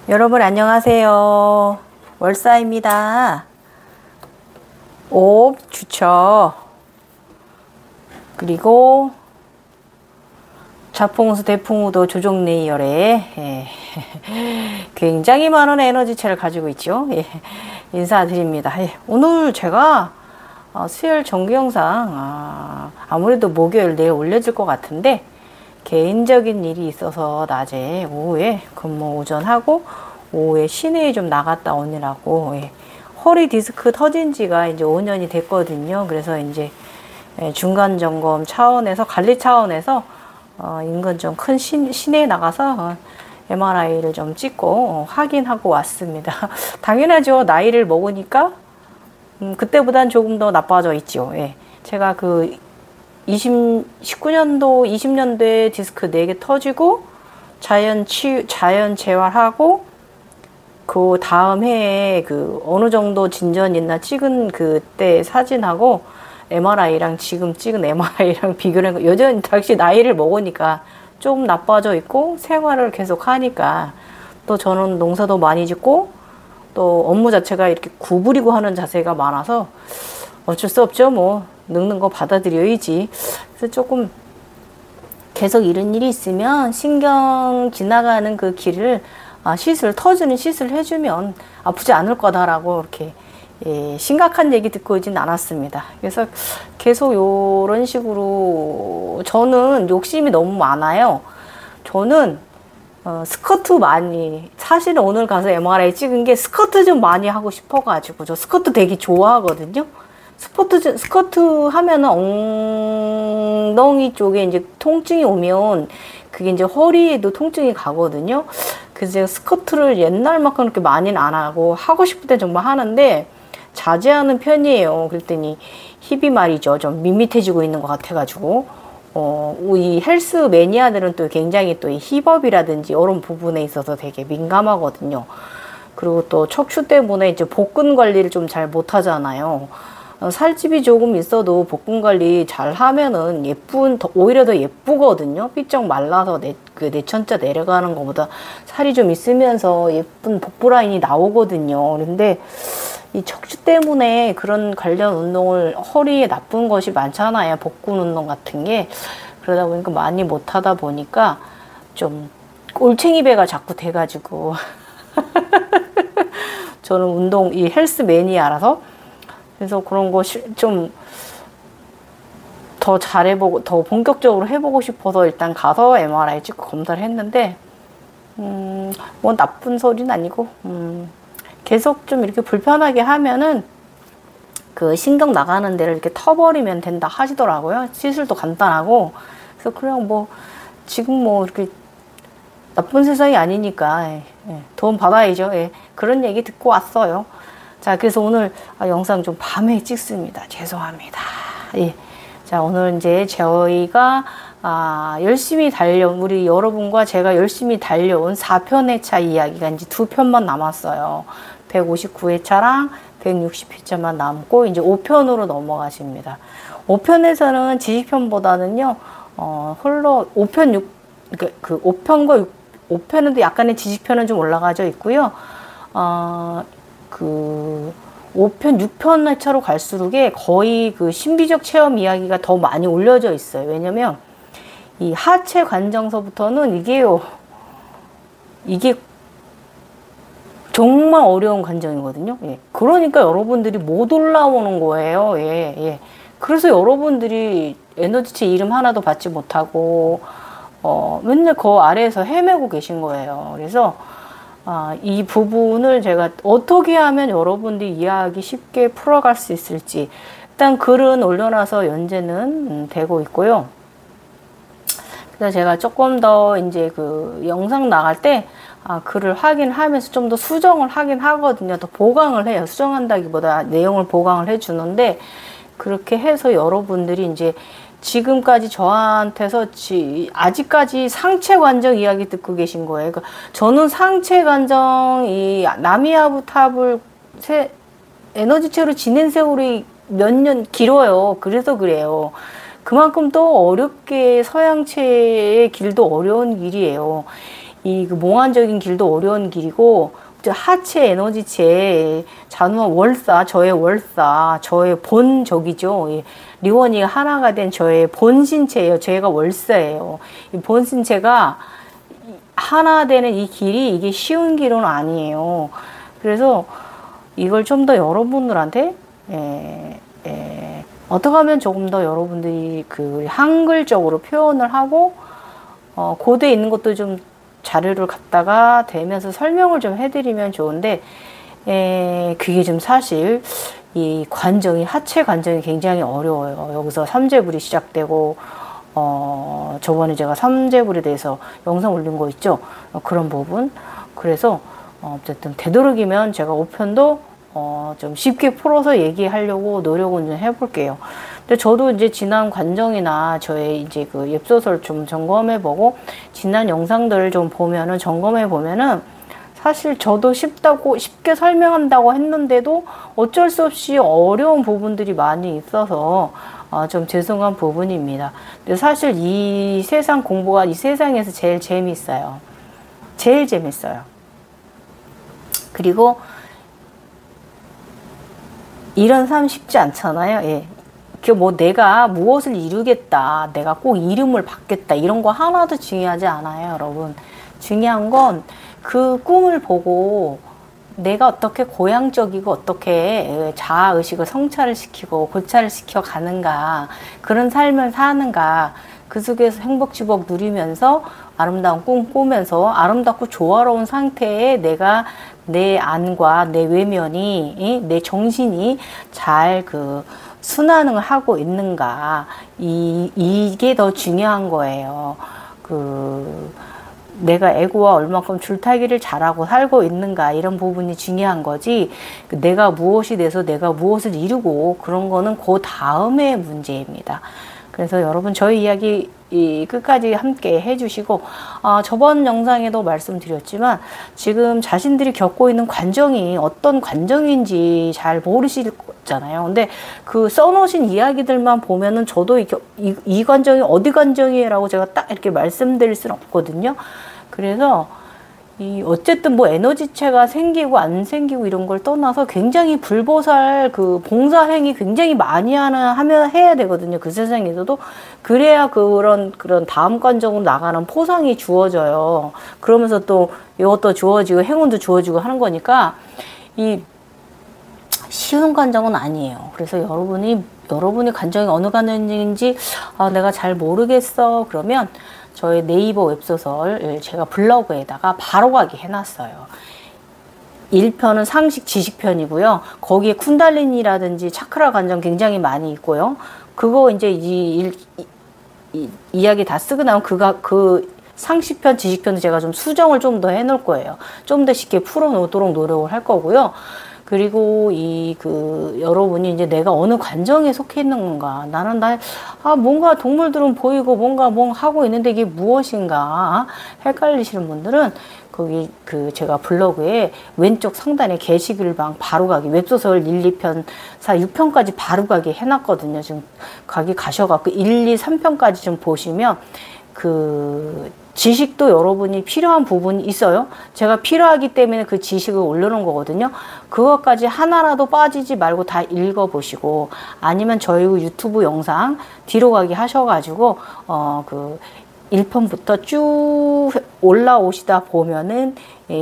여러분 안녕하세요. 월사입니다. 옵, 주처, 그리고 자풍우수, 대풍우도 조종 레이열에 굉장히 많은 에너지체를 가지고 있죠. 인사드립니다. 오늘 제가 수요일 정규 영상 아무래도 목요일 내일 올려질 것 같은데 개인적인 일이 있어서 낮에 오후에 근무 오전하고 오후에 시내에 좀 나갔다 오느라고 허리 디스크 터진 지가 이제 5년이 됐거든요. 그래서 이제 중간 점검 차원에서 관리 차원에서 인근 좀 큰 시내에 나가서 MRI를 좀 찍고 확인하고 왔습니다. 당연하죠. 나이를 먹으니까 그때보단 조금 더 나빠져 있죠. 제가 그 19년도, 20년도에 디스크 4개 터지고 자연 재활하고 그 다음 해에 그 어느 정도 진전 있나 찍은 그때 사진하고 MRI랑 지금 찍은 MRI랑 비교를 하니까 여전히 다시 나이를 먹으니까 조금 나빠져 있고 생활을 계속 하니까 또 저는 농사도 많이 짓고 또 업무 자체가 이렇게 구부리고 하는 자세가 많아서 어쩔 수 없죠. 뭐 늙는 거 받아들여야지. 그래서 조금 계속 이런 일이 있으면 신경 지나가는 그 길을 터지는 시술 해주면 아프지 않을 거다라고 이렇게 심각한 얘기 듣고 있진 않았습니다. 그래서 계속 이런 식으로 저는 욕심이 너무 많아요. 저는 스쿼트 많이, 사실은 오늘 가서 MRI 찍은 게 스쿼트 좀 많이 하고 싶어가지고, 저 스쿼트 되게 좋아하거든요. 스쿼트 하면은 엉덩이 쪽에 이제 통증이 오면 그게 이제 허리에도 통증이 가거든요. 그래서 제가 스쿼트를 옛날만큼 그렇게 많이는 안 하고 싶을 때 정말 하는데 자제하는 편이에요. 그랬더니 힙이 말이죠. 좀 밋밋해지고 있는 것 같아가지고. 이 헬스 매니아들은 또 굉장히 또 이 힙업이라든지 이런 부분에 있어서 되게 민감하거든요. 그리고 또 척추 때문에 이제 복근 관리를 좀 잘 못하잖아요. 살집이 조금 있어도 복근 관리 잘 하면은 오히려 더 예쁘거든요. 삐쩍 말라서 내천자 내려가는 것보다 살이 좀 있으면서 예쁜 복부 라인이 나오거든요. 그런데 이 척추 때문에 그런 관련 운동을 허리에 나쁜 것이 많잖아요. 복근 운동 같은 게. 그러다 보니까 많이 못하다 보니까 좀 올챙이 배가 자꾸 돼가지고 저는 이 헬스 매니아라서 그래서 그런 거 좀 더 잘해보고 더 본격적으로 해보고 싶어서 일단 가서 MRI 찍고 검사를 했는데 뭐 나쁜 소리는 아니고 계속 좀 이렇게 불편하게 하면은 그 신경 나가는 데를 이렇게 터버리면 된다 하시더라고요. 시술도 간단하고. 그래서 그냥 뭐 지금 뭐 이렇게 나쁜 세상이 아니니까 돈 받아야죠. 그런 얘기 듣고 왔어요. 자, 그래서 오늘 영상 좀 밤에 찍습니다. 죄송합니다. 자, 오늘 이제 저희가 열심히 우리 여러분과 제가 열심히 달려온 4편회차 이야기가 이제 2편만 남았어요. 159회차랑 160회차만 남고 이제 5편으로 넘어가십니다. 5편에서는 지식편보다는요, 5편, 5편과 5편에도 약간의 지식편은 좀 올라가져 있고요. 5편, 6편 회차로 갈수록에 거의 그 신비적 체험 이야기가 더 많이 올려져 있어요. 왜냐면 이 하체 관정서부터는 이게 정말 어려운 관정이거든요. 그러니까 여러분들이 못 올라오는 거예요. 그래서 여러분들이 에너지체 이름 하나도 받지 못하고 맨날 그 아래에서 헤매고 계신 거예요. 그래서 이 부분을 제가 어떻게 하면 여러분들이 이해하기 쉽게 풀어갈 수 있을지 일단 글은 올려놔서 연재는 되고 있고요. 그래서 제가 조금 더 이제 그 영상 나갈 때 글을 확인하면서 좀 더 수정을 하긴 하거든요. 더 보강을 해요. 수정한다기보다 내용을 보강을 해주는데 그렇게 해서 여러분들이 이제 지금까지 저한테서 아직까지 상체 관정 이야기 듣고 계신 거예요. 그러니까 저는 상체 관정 이 나미아부탑을 에너지체로 지낸 세월이 몇 년 길어요. 그래서 그래요. 그만큼 또 어렵게 서양체의 길도 어려운 길이에요. 그 몽환적인 길도 어려운 길이고, 하체 에너지체, 잔화 월사, 저의 월사, 저의 본적이죠. 리원이가 하나가 된 저의 본신체예요. 제가 월사예요. 이 본신체가 하나 되는 이 길이 이게 쉬운 길은 아니에요. 그래서 이걸 좀 더 여러분들한테 어떻게 하면 조금 더 여러분들이 그 한글적으로 표현을 하고 고대에 있는 것도 좀 자료를 갖다가 대면서 설명을 좀 해드리면 좋은데 그게 좀 사실 이 관정이 하체 관정이 굉장히 어려워요. 여기서 삼재불이 시작되고 저번에 제가 삼재불에 대해서 영상 올린 거 있죠. 그런 부분. 그래서 어쨌든 되도록이면 제가 5편도 좀 쉽게 풀어서 얘기하려고 노력은 좀 해볼게요. 근데 저도 이제 지난 관정이나 저의 이제 그 웹소설 좀 점검해보고 지난 영상들을 좀 보면은 점검해보면은 사실 저도 쉽게 설명한다고 했는데도 어쩔 수 없이 어려운 부분들이 많이 있어서 좀 죄송한 부분입니다. 근데 사실 이 세상 공부가 이 세상에서 제일 재밌어요. 제일 재밌어요. 그리고 이런 삶 쉽지 않잖아요. 예. 뭐 내가 무엇을 이루겠다, 내가 꼭 이름을 받겠다 이런 거 하나도 중요하지 않아요, 여러분. 중요한 건 그 꿈을 보고 내가 어떻게 고향적이고 어떻게 자아의식을 성찰을 시키고 고찰을 시켜 가는가, 그런 삶을 사는가, 그 속에서 행복지복 누리면서 아름다운 꿈 꾸면서 아름답고 조화로운 상태에 내가 내 안과 내 외면이, 내 정신이 잘 순환을 하고 있는가, 이게 더 중요한 거예요. 내가 에고와 얼마큼 줄타기를 잘하고 살고 있는가, 이런 부분이 중요한 거지, 내가 무엇이 돼서 내가 무엇을 이루고 그런 거는 그 다음의 문제입니다. 그래서 여러분 저희 이야기 끝까지 함께 해주시고, 저번 영상에도 말씀드렸지만 지금 자신들이 겪고 있는 관정이 어떤 관정인지 잘 모르시잖아요. 근데 그 써놓으신 이야기들만 보면은 저도 이 관정이 어디 관정이라고 제가 딱 이렇게 말씀드릴 수는 없거든요. 그래서 어쨌든 뭐 에너지체가 생기고 안 생기고 이런 걸 떠나서 굉장히 불보살 봉사행위 굉장히 많이 하면 해야 되거든요. 그 세상에서도. 그래야 그런 다음 관정으로 나가는 포상이 주어져요. 그러면서 또 이것도 주어지고 행운도 주어지고 하는 거니까 쉬운 관정은 아니에요. 그래서 여러분이 관정이 어느 관정인지 내가 잘 모르겠어 그러면 저의 네이버 웹소설 제가 블로그에다가 바로가기 해놨어요. 1편은 상식 지식편이고요. 거기에 쿤달리니라든지 차크라 관정 굉장히 많이 있고요. 그거 이제 이야기 다 쓰고 나면 그 상식편, 지식편도 제가 좀 수정을 좀 더 해놓을 거예요. 좀 더 쉽게 풀어놓도록 노력을 할 거고요. 그리고 여러분이 이제 내가 어느 관정에 속해 있는 건가. 나는 뭔가 동물들은 보이고 뭔가 하고 있는데 이게 무엇인가 헷갈리시는 분들은 거기 제가 블로그에 왼쪽 상단에 게시글방 바로가기 웹소설 1, 2편, 4, 6편까지 바로가기 해놨거든요. 지금 거기 가셔갖고 1, 2, 3편까지 좀 보시면 지식도 여러분이 필요한 부분이 있어요. 제가 필요하기 때문에 그 지식을 올려놓은 거거든요. 그것까지 하나라도 빠지지 말고 다 읽어보시고, 아니면 저희 유튜브 영상 뒤로 가기 하셔가지고 1편부터 쭉 올라오시다 보면은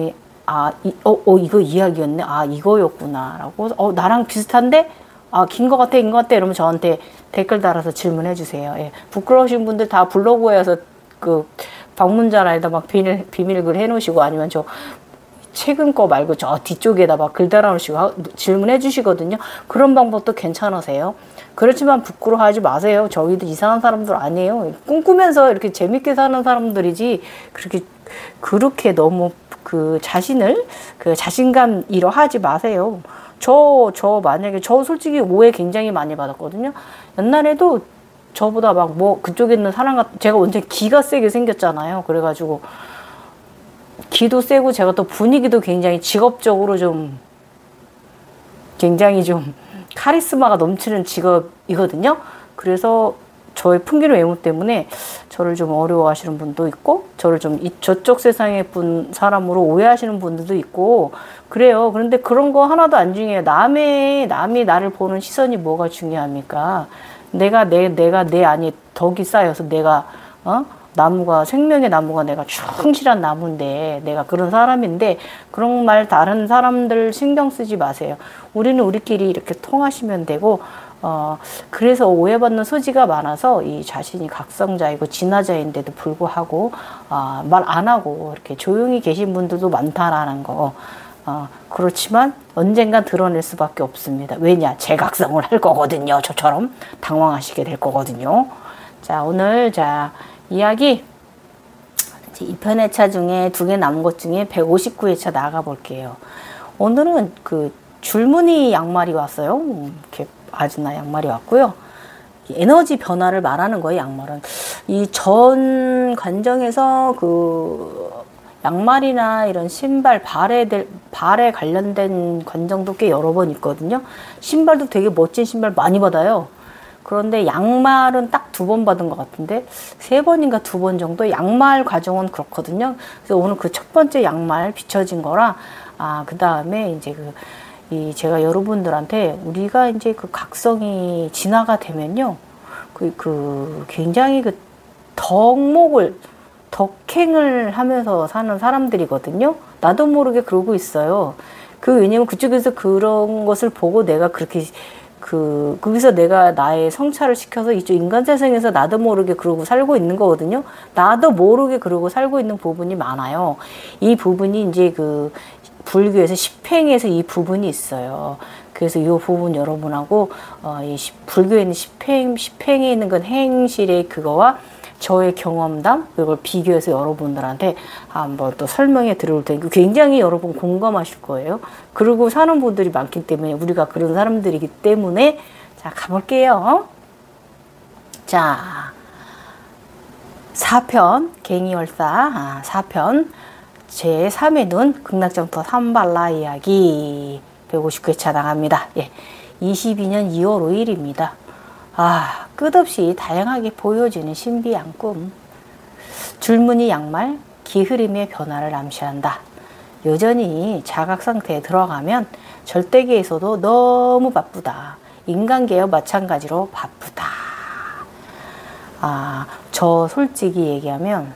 이거 이야기였네. 이거였구나 라고 나랑 비슷한데 긴 것 같아 이러면 저한테 댓글 달아서 질문해 주세요. 예. 부끄러우신 분들 다 블로그에 와서 방문자라에다 막 비밀글 해놓으시고, 아니면 저 최근 거 말고 저 뒤쪽에다 막 글 달아놓으시고 질문해 주시거든요. 그런 방법도 괜찮으세요. 그렇지만 부끄러워하지 마세요. 저희도 이상한 사람들 아니에요. 꿈꾸면서 이렇게 재밌게 사는 사람들이지, 그렇게 너무 자신을 자신감 잃어하지 마세요. 만약에 저 솔직히 오해 굉장히 많이 받았거든요. 옛날에도 저보다 그쪽에 있는 사람 제가 완전 기가 세게 생겼잖아요. 그래가지고 기도 세고 제가 또 분위기도 굉장히 직업적으로 굉장히 좀 카리스마가 넘치는 직업이거든요. 그래서 저의 풍기는 외모 때문에 저를 좀 어려워하시는 분도 있고, 저를 좀 저쪽 세상의 사람으로 오해하시는 분들도 있고, 그래요. 그런데 그런 거 하나도 안 중요해요. 남이 나를 보는 시선이 뭐가 중요합니까? 내가 내 안에 덕이 쌓여서 내가, 생명의 나무가 내가 충실한 나무인데, 내가 그런 사람인데, 그런 말 다른 사람들 신경 쓰지 마세요. 우리는 우리끼리 이렇게 통하시면 되고, 그래서 오해받는 소지가 많아서 이 자신이 각성자이고 진화자인데도 불구하고, 말 안 하고 이렇게 조용히 계신 분들도 많다라는 거. 그렇지만 언젠간 드러낼 수밖에 없습니다. 왜냐? 재각성을 할 거거든요. 저처럼 당황하시게 될 거거든요. 자, 오늘 이야기 2편회차 중에 2개 남은 것 중에 159회차 나가 볼게요. 오늘은 그 줄무늬 양말이 왔어요. 이렇게 아주나 양말이 왔고요. 에너지 변화를 말하는 거예요, 양말은. 이 전 관정에서 그 양말이나 이런 신발, 발에 관련된 관정도 꽤 여러 번 있거든요. 신발도 되게 멋진 신발 많이 받아요. 그런데 양말은 딱 2번 받은 것 같은데 3번인가 2번 정도 양말 과정은 그렇거든요. 그래서 오늘 그 첫 번째 양말 비춰진 거라 그 다음에 이제 제가 여러분들한테 우리가 이제 그 각성이 진화가 되면요. 굉장히 덕행을 하면서 사는 사람들이거든요. 나도 모르게 그러고 있어요. 왜냐면 그쪽에서 그런 것을 보고 내가 그렇게 거기서 내가 나의 성찰을 시켜서 이쪽 인간 세상에서 나도 모르게 그러고 살고 있는 거거든요. 나도 모르게 그러고 살고 있는 부분이 많아요. 이 부분이 이제 불교에서 십행에서 이 부분이 있어요. 그래서 이 부분 여러분하고 불교에 있는 십행에 있는 건 행실의 그거와 저의 경험담 이걸 비교해서 여러분들한테 한번 또 설명해 드릴 테니까 굉장히 여러분 공감하실 거예요. 그러고 사는 분들이 많기 때문에 우리가 그런 사람들이기 때문에 자 가볼게요. 자 4편 갱이월사 4편 제3의 눈 극락정토 삼발라 이야기 159회차 나갑니다. 22년 2월 5일입니다. 끝없이 다양하게 보여지는 신비한 꿈. 줄무늬 양말, 기흐름의 변화를 암시한다. 여전히 자각 상태에 들어가면 절대계에서도 너무 바쁘다. 인간계와 마찬가지로 바쁘다. 저 솔직히 얘기하면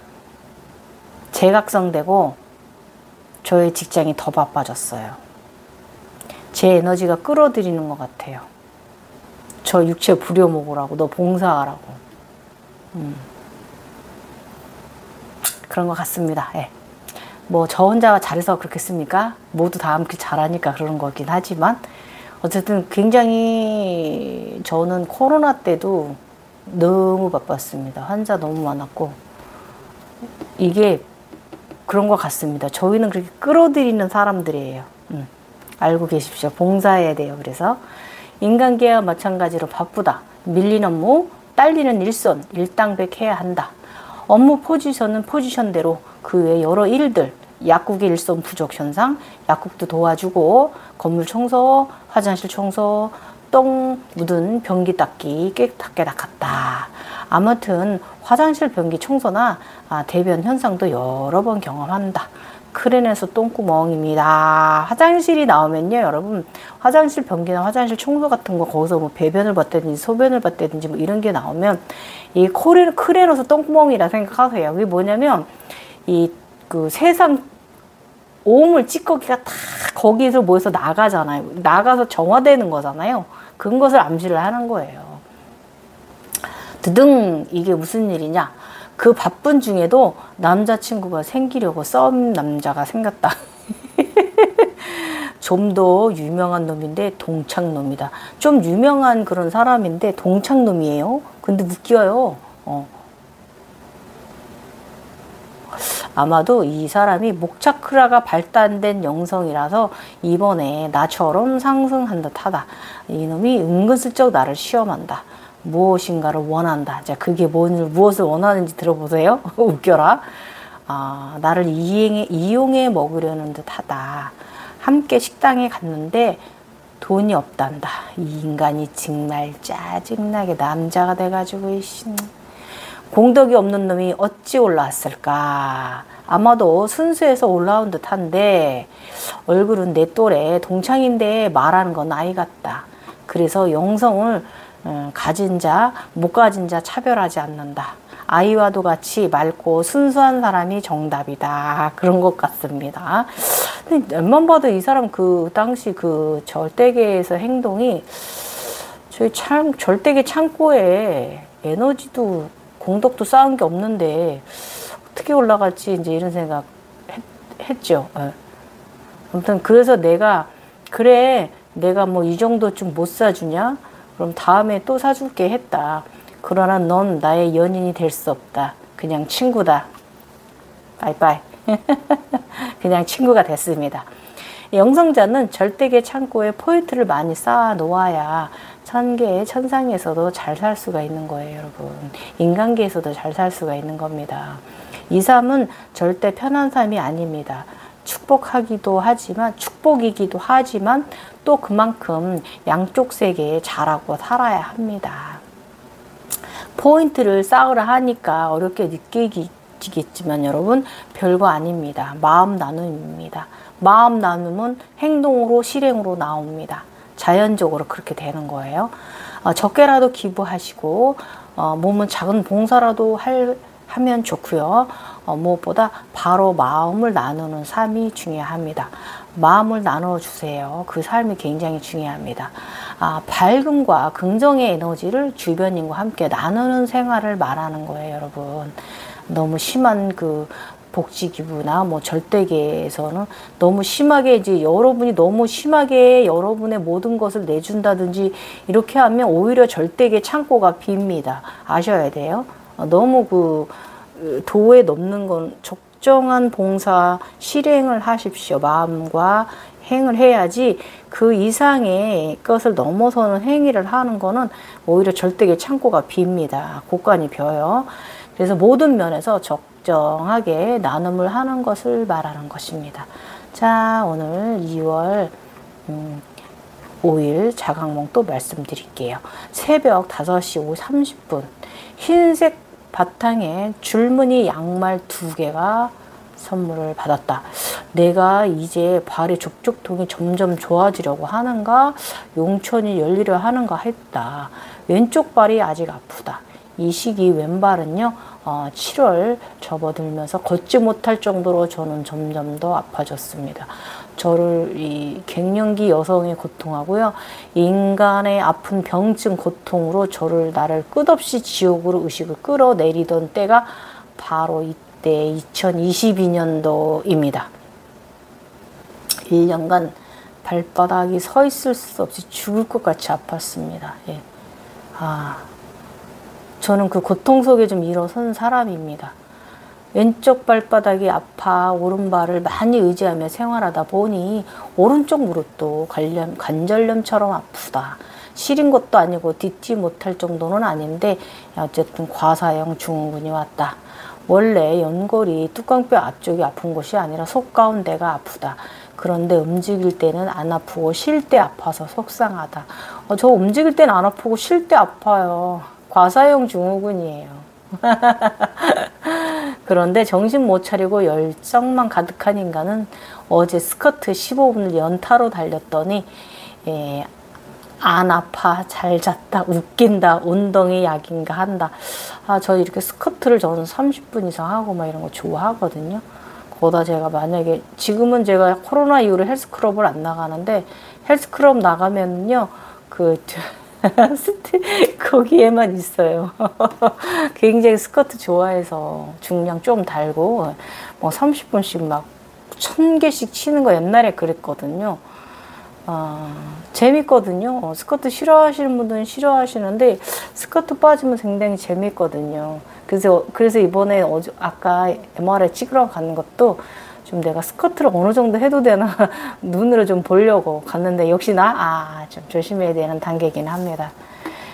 재각성되고 저의 직장이 더 바빠졌어요. 제 에너지가 끌어들이는 것 같아요. 저 육체 부려먹으라고, 너 봉사하라고. 그런 것 같습니다. 저 혼자가 잘해서 그렇겠습니까? 모두 다 함께 잘하니까 그런 거긴 하지만 어쨌든 굉장히 저는 코로나 때도 너무 바빴습니다. 환자 너무 많았고 이게 그런 것 같습니다. 저희는 그렇게 끌어들이는 사람들이에요. 알고 계십시오. 봉사해야 돼요. 그래서 인간계와 마찬가지로 바쁘다. 밀린 업무, 딸리는 일손, 일당백해야 한다. 업무 포지션은 포지션대로 그 외 여러 일들, 약국의 일손 부족 현상, 약국도 도와주고 건물 청소, 화장실 청소, 똥 묻은 변기 닦기 깨끗하게 닦았다. 아무튼 화장실 변기 청소나 대변 현상도 여러 번 경험한다. 크레네서 똥구멍입니다. 화장실이 나오면요, 여러분, 화장실 변기나 화장실 청소 같은 거, 거기서 배변을 봤다든지 소변을 봤다든지 이런 게 나오면, 이 크레네서 똥구멍이라 생각하세요. 그게 뭐냐면, 세상 오물 찌꺼기가 다 거기서 모여서 나가잖아요. 나가서 정화되는 거잖아요. 그런 것을 암시를 하는 거예요. 드등, 이게 무슨 일이냐? 그 바쁜 중에도 남자친구가 생기려고 썸 남자가 생겼다. 좀 더 유명한 놈인데 동창놈이다. 좀 유명한 그런 사람인데 동창놈이에요. 근데 웃겨요. 아마도 이 사람이 목차크라가 발달된 영성이라서 이번에 나처럼 상승한 듯하다. 이놈이 은근슬쩍 나를 시험한다. 무엇인가를 원한다. 자, 그게 무엇을 원하는지 들어보세요. 웃겨라. 나를 이용해 먹으려는 듯하다. 함께 식당에 갔는데 돈이 없단다. 이 인간이 정말 짜증나게 남자가 돼가지고 이씨. 공덕이 없는 놈이 어찌 올라왔을까. 아마도 순수해서 올라온 듯한데 얼굴은 내 또래 동창인데 말하는 건 아이 같다. 그래서 영성을 가진 자, 못 가진 자 차별하지 않는다. 아이와도 같이 맑고 순수한 사람이 정답이다. 그런 것 같습니다. 근데 웬만 봐도 이 사람 그 당시 그 절대계에서 행동이 저희 절대계 창고에 에너지도 공덕도 쌓은 게 없는데 어떻게 올라갈지 이제 이런 생각 했죠. 아무튼 그래서 내가 그래 내가 뭐 이 정도 좀 못 사주냐? 그럼 다음에 또 사줄게 했다. 그러나 넌 나의 연인이 될 수 없다. 그냥 친구다. 바이바이. 그냥 친구가 됐습니다. 영성자는 절대계 창고에 포인트를 많이 쌓아 놓아야 천계의 천상에서도 잘 살 수가 있는 거예요, 여러분. 인간계에서도 잘 살 수가 있는 겁니다. 이 삶은 절대 편한 삶이 아닙니다. 축복이기도 하지만 또 그만큼 양쪽 세계에 잘하고 살아야 합니다. 포인트를 쌓으라 하니까 어렵게 느끼겠지만 여러분 별거 아닙니다. 마음 나눔입니다. 마음 나눔은 행동으로 실행으로 나옵니다. 자연적으로 그렇게 되는 거예요. 적게라도 기부하시고 몸은 작은 봉사라도 하면 좋고요. 무엇보다 바로 마음을 나누는 삶이 중요합니다. 마음을 나눠주세요. 그 삶이 굉장히 중요합니다. 밝음과 긍정의 에너지를 주변인과 함께 나누는 생활을 말하는 거예요, 여러분. 너무 심한 그 복지기부나 뭐 절대계에서는 너무 심하게 이제 여러분이 너무 심하게 여러분의 모든 것을 내준다든지 이렇게 하면 오히려 절대계 창고가 빕니다. 아셔야 돼요. 너무 그 도에 넘는 건 적정한 봉사 실행을 하십시오. 마음과 행을 해야지 그 이상의 것을 넘어서는 행위를 하는 거는 오히려 절대계 창고가 빕니다. 곳간이 벼요. 그래서 모든 면에서 적정하게 나눔을 하는 것을 말하는 것입니다. 자, 오늘 2월 5일 자각몽 또 말씀드릴게요. 새벽 5시 30분 흰색 바탕에 줄무늬 양말 2개가 선물을 받았다. 내가 이제 발의 족족통이 점점 좋아지려고 하는가, 용천이 열리려 하는가 했다. 왼쪽 발이 아직 아프다. 이 시기 왼발은요 7월 접어들면서 걷지 못할 정도로 저는 점점 더 아파졌습니다. 저를 이 갱년기 여성의 고통하고요, 인간의 아픈 병증 고통으로 나를 끝없이 지옥으로 의식을 끌어내리던 때가 바로 이때 2022년도입니다. 1년간 발바닥이 서 있을 수 없이 죽을 것 같이 아팠습니다. 예. 저는 그 고통 속에 좀 일어선 사람입니다. 왼쪽 발바닥이 아파 오른발을 많이 의지하며 생활하다 보니 오른쪽 무릎도 관절염처럼 아프다. 시린 것도 아니고 딛지 못할 정도는 아닌데 어쨌든 과사형 증후군이 왔다. 원래 연골이 뚜껑뼈 앞쪽이 아픈 곳이 아니라 속 가운데가 아프다. 그런데 움직일 때는 안 아프고 쉴 때 아파서 속상하다. 저 움직일 때는 안 아프고 쉴 때 아파요. 과사형 증후군이에요. 그런데 정신 못 차리고 열정만 가득한 인간은 어제 스쿼트 15분을 연타로 달렸더니 안 아파, 잘 잤다, 웃긴다, 운동이 약인가 한다. 저 이렇게 스쿼트를 저는 30분 이상 하고 막 이런 거 좋아하거든요. 거기다 제가 만약에 지금은 제가 코로나 이후로 헬스클럽을 안 나가는데 헬스클럽 나가면요 거기에만 있어요. 굉장히 스쿼트 좋아해서 중량 좀 달고 뭐 30분씩 막 1000개씩 치는 거 옛날에 그랬거든요. 재밌거든요. 스쿼트 싫어하시는 분들은 싫어하시는데 스쿼트 빠지면 굉장히 재밌거든요. 그래서 이번에 아까 MRI 찍으러 가는 것도 좀 내가 스쿼트를 어느 정도 해도 되나 눈으로 좀 보려고 갔는데 역시나 좀 조심해야 되는 단계이긴 합니다.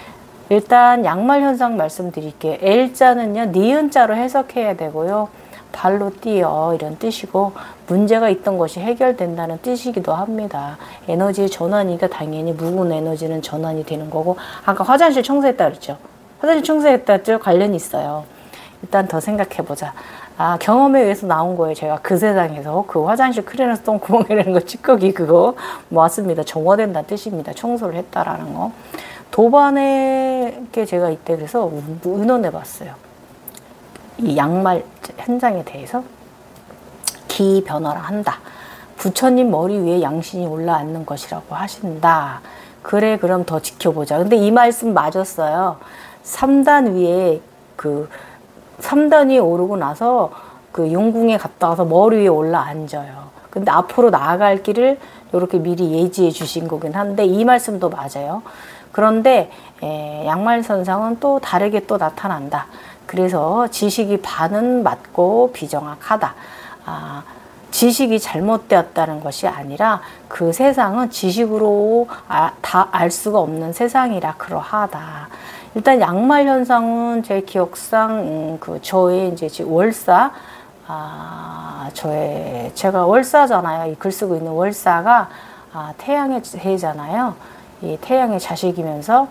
일단 양말 현상 말씀드릴게요. L자는요 니은자로 해석해야 되고요. 발로 뛰어 이런 뜻이고 문제가 있던 것이 해결된다는 뜻이기도 합니다. 에너지의 전환이니까 당연히 묵은 에너지는 전환이 되는 거고 아까 화장실 청소했다 그랬죠. 화장실 청소했다 관련이 있어요. 일단 더 생각해보자. 경험에 의해서 나온 거예요. 제가 그 세상에서 그 화장실 크레나스 똥구멍이라는 거 찌꺼기 그거 맞습니다. 정화된다는 뜻입니다. 청소를 했다라는 거. 도반에 제가 이때 그래서 의논해 봤어요. 이 양말 현장에 대해서 기 변화를 한다. 부처님 머리 위에 양신이 올라앉는 것이라고 하신다. 그래 그럼 더 지켜보자. 근데 이 말씀 맞았어요. 3단 위에 3단 위에 오르고 나서 그 용궁에 갔다 와서 머리 위에 올라앉아요. 근데 앞으로 나아갈 길을 이렇게 미리 예지해 주신 거긴 한데 이 말씀도 맞아요. 그런데 양말선상은 또 다르게 또 나타난다. 그래서 지식이 반은 맞고 비정확하다. 지식이 잘못되었다는 것이 아니라 그 세상은 지식으로 다 알 수가 없는 세상이라 그러하다. 일단 양말 현상은 제 기억상 저의 이제 월사 제가 월사잖아요. 이 글 쓰고 있는 월사가 태양의 해잖아요. 이 태양의 자식이면서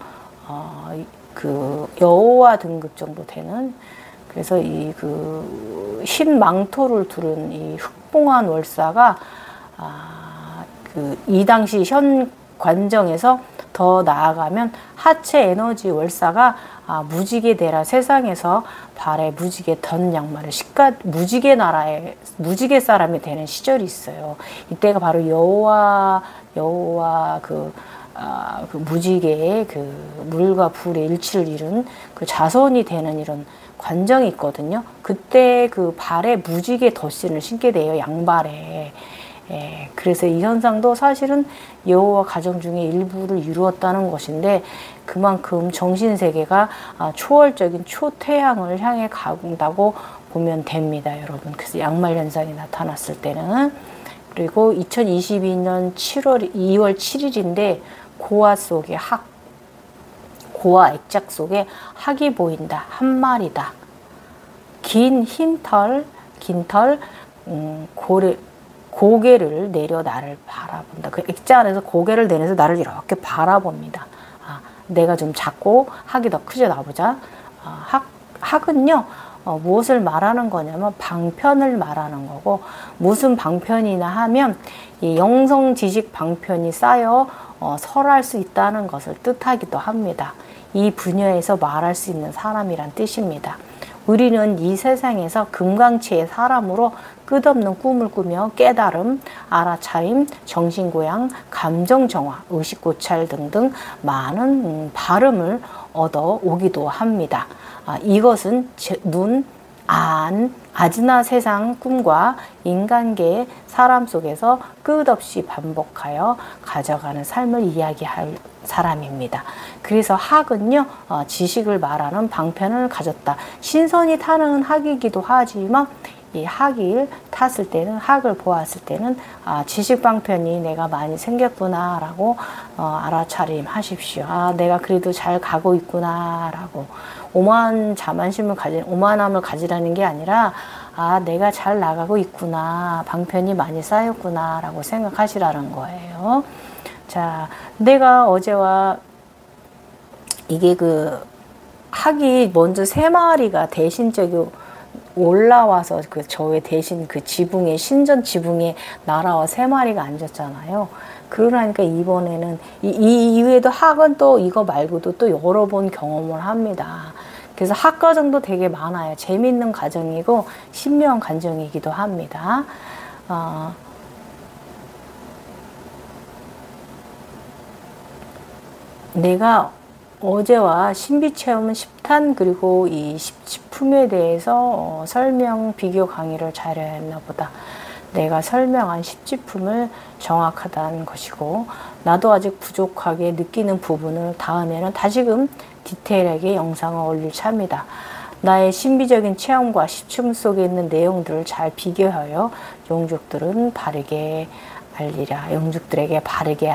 그 여호와 등급 정도 되는 그래서 이 흰 망토를 두른 이 흑봉한 월사가 이 당시 현 관정에서 더 나아가면 하체 에너지 월사가 무지개 대라 세상에서 발에 무지개 던 양말을 무지개 나라의 무지개 사람이 되는 시절이 있어요. 이때가 바로 여호와 그 무지개의 물과 불의 일치를 이룬 그 자손이 되는 이런 관정이 있거든요. 그때 그 발에 무지개 덧신을 신게 돼요. 양발에. 그래서 이 현상도 사실은 여호와 가정 중에 일부를 이루었다는 것인데 그만큼 정신세계가 초월적인 초태양을 향해 가다고 보면 됩니다. 여러분. 그래서 양말 현상이 나타났을 때는 그리고 2022년 2월 7일인데 고아 속에 고아 액작 속에 학이 보인다. 한 마리다. 긴 털, 고개를 내려 나를 바라본다. 그 액자 안에서 고개를 내려서 나를 이렇게 바라봅니다. 내가 좀 작고 학이 더 크죠, 나보자. 학은요, 무엇을 말하는 거냐면 방편을 말하는 거고 무슨 방편이나 하면 이 영성 지식 방편이 쌓여 설할 수 있다는 것을 뜻하기도 합니다. 이 분야에서 말할 수 있는 사람이란 뜻입니다. 우리는 이 세상에서 금강치의 사람으로 끝없는 꿈을 꾸며 깨달음, 알아차림, 정신고양, 감정정화, 의식고찰 등등 많은 발음을 얻어 오기도 합니다. 이것은 눈, 아지나 세상 꿈과 인간계의 사람 속에서 끝없이 반복하여 가져가는 삶을 이야기할 사람입니다. 그래서 학은요, 지식을 말하는 방편을 가졌다. 신선이 타는 학이기도 하지만 이 학을 탔을 때는 학을 보았을 때는 지식 방편이 내가 많이 생겼구나라고 알아차림 하십시오. 내가 그래도 잘 가고 있구나라고 오만함을 가지라는 게 아니라 내가 잘 나가고 있구나 방편이 많이 쌓였구나라고 생각하시라는 거예요. 자, 내가 어제와 이게 학이 먼저 3마리가 대신적으로 올라와서 저의 대신 지붕에 신전 지붕에 날아와 3마리가 앉았잖아요. 그러니까 이번에는 이 이외에도 학은 또 이거 말고도 또 여러 번 경험을 합니다. 그래서 학 과정도 되게 많아요. 재밌는 과정이고 신묘한 과정이기도 합니다. 내가 어제와 신비체험은 10탄 그리고 이 10지품에 대해서 설명 비교 강의를 잘해야 했나 보다. 내가 설명한 10지품을 정확하다는 것이고 나도 아직 부족하게 느끼는 부분을 다음에는 다시금 디테일하게 영상을 올릴 차입니다. 나의 신비적인 체험과 10춤 속에 있는 내용들을 잘 비교하여 용족들에게 바르게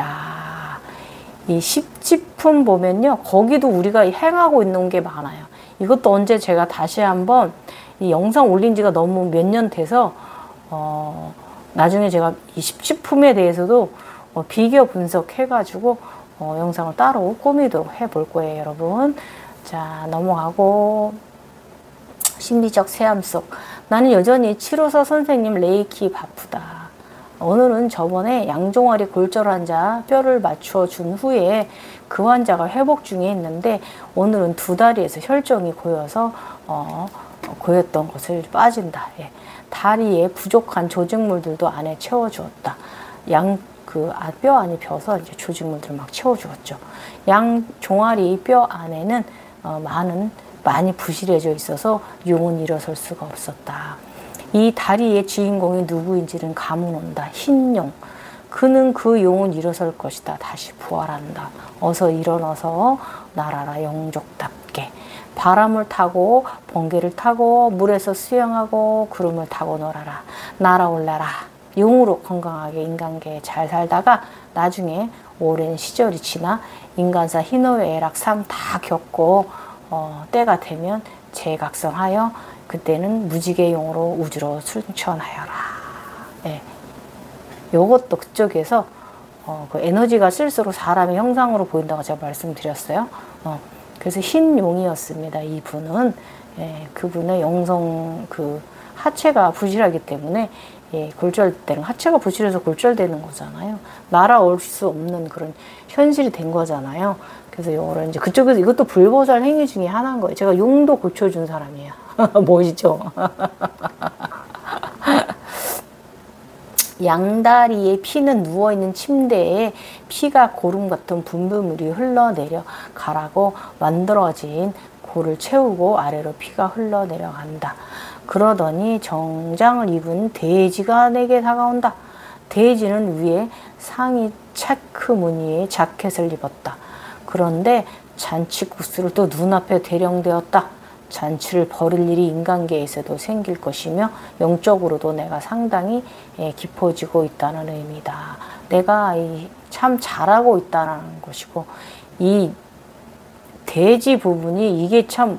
알리리라. 이 10지품 보면요, 거기도 우리가 행하고 있는 게 많아요. 이것도 언제 제가 다시 한번 이 영상 올린 지가 너무 몇 년 돼서 나중에 제가 이 식품에 대해서도 비교 분석해가지고 영상을 따로 꾸미도록 해볼 거예요, 여러분. 자, 넘어가고 심리적 체험 속 나는 여전히 치료사 선생님 레이키 바쁘다. 오늘은 저번에 양종아리 골절 환자 뼈를 맞춰 준 후에 그 환자가 회복 중에 있는데 오늘은 두 다리에서 혈종이 고여서 고였던 것을 빠진다. 예. 다리에 부족한 조직물들도 안에 채워주었다. 뼈 안이 벼서 이제 조직물들을 막 채워주었죠. 양 종아리 뼈 안에는 많이 부실해져 있어서 용은 일어설 수가 없었다. 이 다리의 주인공이 누구인지는 감은 온다. 흰용. 그는 그 용은 일어설 것이다. 다시 부활한다. 어서 일어나서 날아라 영족답게. 바람을 타고 번개를 타고 물에서 수영하고 구름을 타고 놀아라. 날아올라라. 용으로 건강하게 인간계에 잘 살다가 나중에 오랜 시절이 지나 인간사 희노애 애락 삶 다 겪고 때가 되면 재각성하여 그때는 무지개 용으로 우주로 승천하여라. 예. 요것도 그쪽에서 그 에너지가 쓸수록 사람의 형상으로 보인다고 제가 말씀드렸어요. 그래서 흰 용이었습니다. 이분은 그분의 영성 하체가 부실하기 때문에 골절되는 하체가 부실해서 골절되는 거잖아요. 날아올 수 없는 그런 현실이 된 거잖아요. 그래서 요런 이제 그쪽에서 이것도 불보살 행위 중에 하나인 거예요. 제가 용도 고쳐준 사람이에요. 멋있죠? 양다리의 피는 누워있는 침대에 피가 고름 같은 분비물이 흘러내려 가라고 만들어진 골을 채우고 아래로 피가 흘러내려간다. 그러더니 정장을 입은 돼지가 내게 다가온다. 돼지는 위에 상의 체크 무늬의 자켓을 입었다. 그런데 잔치국수를 또 눈앞에 대령되었다. 잔치를 벌일 일이 인간계에서도 생길 것이며 영적으로도 내가 상당히 깊어지고 있다는 의미다. 내가 참 잘하고 있다는 것이고 이 돼지 부분이 이게 참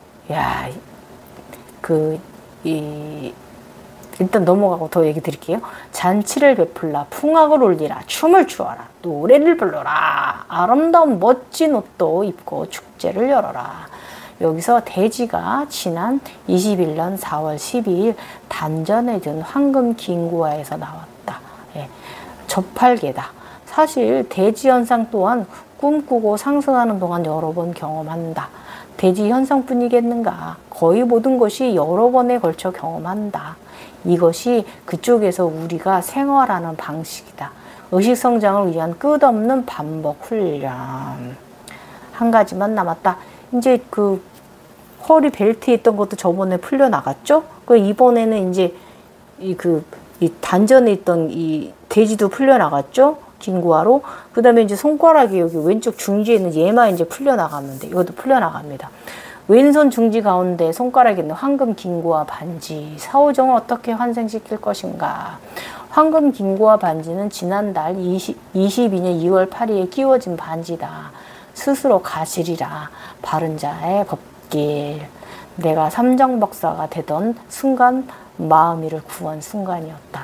일단 넘어가고 더 얘기 드릴게요. 잔치를 베풀라, 풍악을 울리라, 춤을 추어라, 노래를 불러라, 아름다운 멋진 옷도 입고 축제를 열어라. 여기서 돼지가 지난 21년 4월 12일 단전에 든 황금 긴구화에서 나왔다. 저팔계다. 사실 돼지 현상 또한 꿈꾸고 상승하는 동안 여러 번 경험한다. 돼지 현상뿐이겠는가? 거의 모든 것이 여러 번에 걸쳐 경험한다. 이것이 그쪽에서 우리가 생활하는 방식이다. 의식성장을 위한 끝없는 반복 훈련. 한 가지만 남았다. 이제 허리 벨트에 있던 것도 저번에 풀려나갔죠? 이번에는 이제 이 단전에 있던 이 돼지도 풀려나갔죠? 긴구화로. 그 다음에 이제 손가락이 여기 왼쪽 중지에 있는 얘만 이제 풀려나갔는데 이것도 풀려나갑니다. 왼손 중지 가운데 손가락에 있는 황금 긴구화 반지. 사오정을 어떻게 환생시킬 것인가? 황금 긴구화 반지는 지난달 22년 2월 8일에 끼워진 반지다. 스스로 가지리라. 바른 자의 법길. 내가 삼정법사가 되던 순간 마음이를 구한 순간이었다.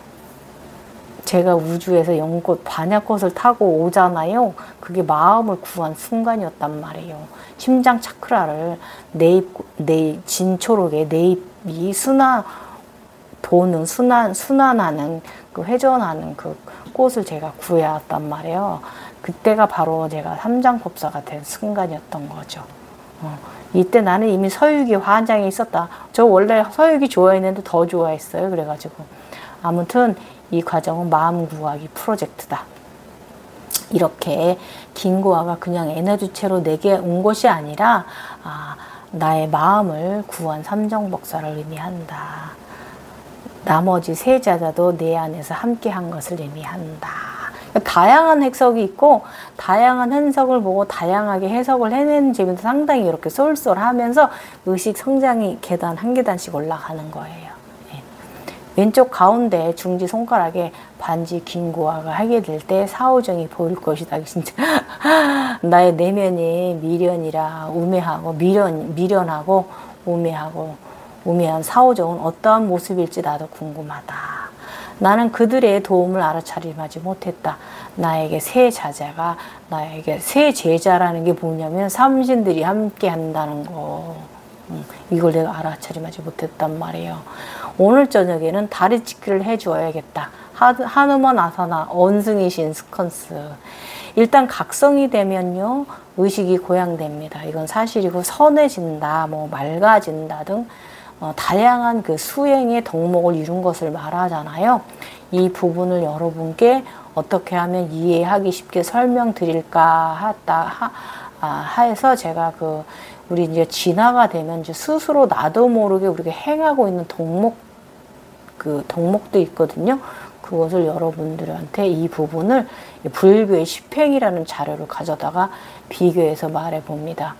제가 우주에서 연꽃, 반야꽃을 타고 오잖아요. 그게 마음을 구한 순간이었단 말이에요. 심장 차크라를 진초록에 내 입이 순환하는 회전하는 그 꽃을 제가 구해왔단 말이에요. 그때가 바로 제가 삼장법사가 된 순간이었던 거죠. 이때 나는 이미 서유기 환장에 있었다. 저 원래 서유기 좋아했는데 더 좋아했어요. 그래가지고 아무튼 이 과정은 마음 구하기 프로젝트다. 이렇게 긴구화가 그냥 에너지체로 내게 온 것이 아니라 나의 마음을 구한 삼정법사를 의미한다. 나머지 세 자자도 내 안에서 함께한 것을 의미한다. 다양한 해석이 있고 다양한 해석을 보고 다양하게 해석을 해내는 재미도 상당히 이렇게 쏠쏠하면서 의식 성장이 계단 한 계단씩 올라가는 거예요. 왼쪽 가운데 중지 손가락에 반지 긴고화가 하게 될 때 사오정이 보일 것이다. 진짜 나의 내면이 미련이라 우매하고 미련하고 우매한 사오정은 어떠한 모습일지 나도 궁금하다. 나는 그들의 도움을 알아차림하지 못했다. 나에게 새 제자라는 게 뭐냐면 삼신들이 함께 한다는 거. 이걸 내가 알아차림하지 못했단 말이에요. 오늘 저녁에는 다리 찢기를 해주어야겠다. 하누만 아사나 원숭이신 스컨스. 일단 각성이 되면요 의식이 고양됩니다. 이건 사실이고 선해진다, 뭐 맑아진다 등 다양한 그 수행의 덕목을 이룬 것을 말하잖아요. 이 부분을 여러분께 어떻게 하면 이해하기 쉽게 설명드릴까 해서 제가 우리 이제 진화가 되면 이제 스스로 나도 모르게 우리가 행하고 있는 덕목도 있거든요. 그것을 여러분들한테 이 부분을 불교의 십행이라는 자료를 가져다가 비교해서 말해 봅니다.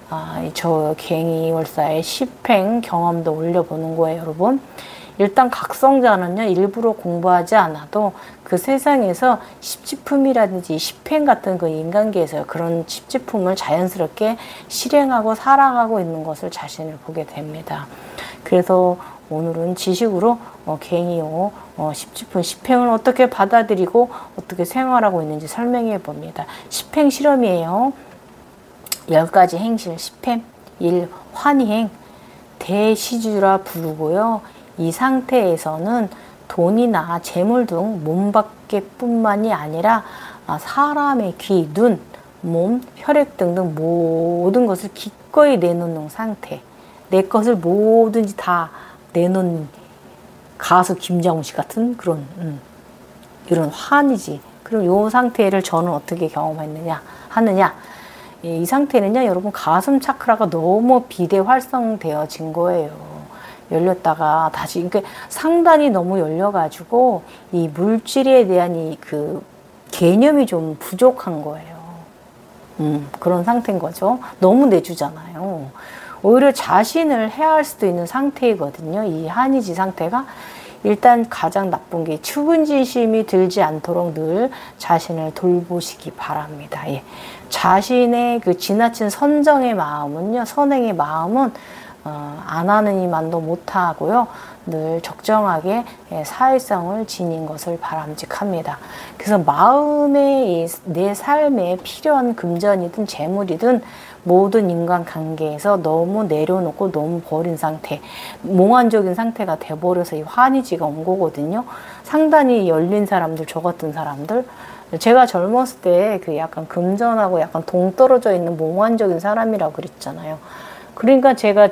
저 갱이월사의 십행 경험도 올려보는 거예요, 여러분. 일단 각성자는요, 일부러 공부하지 않아도 그 세상에서 십지품이라든지 십행 같은 그 인간계에서 그런 십지품을 자연스럽게 실행하고 살아가고 있는 것을 자신을 보게 됩니다. 그래서 오늘은 지식으로 갱이요, 십지품, 십행을 어떻게 받아들이고 어떻게 생활하고 있는지 설명해 봅니다. 십행 실험이에요. 10가지 행실, 십행, 1. 환희행, 대시주라 부르고요. 이 상태에서는 돈이나 재물 등 몸밖에 뿐만이 아니라 사람의 귀, 눈, 몸, 혈액 등등 모든 것을 기꺼이 내놓는 상태. 내 것을 뭐든지 다 내놓는 가수 김장훈 씨 같은 그런 이런 환이지. 그럼 이 상태를 저는 어떻게 하느냐. 이 상태는요, 여러분 가슴 차크라가 너무 비대 활성되어진 거예요. 열렸다가 다시, 그러니까 상단이 너무 열려가지고 이 물질에 대한 그 개념이 좀 부족한 거예요. 그런 상태인 거죠. 너무 내주잖아요. 오히려 자신을 해할 수도 있는 상태이거든요. 이 한이지 상태가. 일단 가장 나쁜 게 측은지심이 들지 않도록 늘 자신을 돌보시기 바랍니다. 예. 자신의 그 지나친 선정의 마음은요, 선행의 마음은 안 하는 이만도 못하고요. 늘 적정하게 사회성을 지닌 것을 바람직합니다. 그래서 마음의 내 삶에 필요한 금전이든 재물이든 모든 인간관계에서 너무 내려놓고 너무 버린 상태, 몽환적인 상태가 돼버려서 이 환희지가 온 거거든요. 상당히 열린 사람들, 저 같은 사람들, 제가 젊었을 때 그 약간 금전하고 약간 동떨어져 있는 몽환적인 사람이라고 그랬잖아요. 그러니까 제가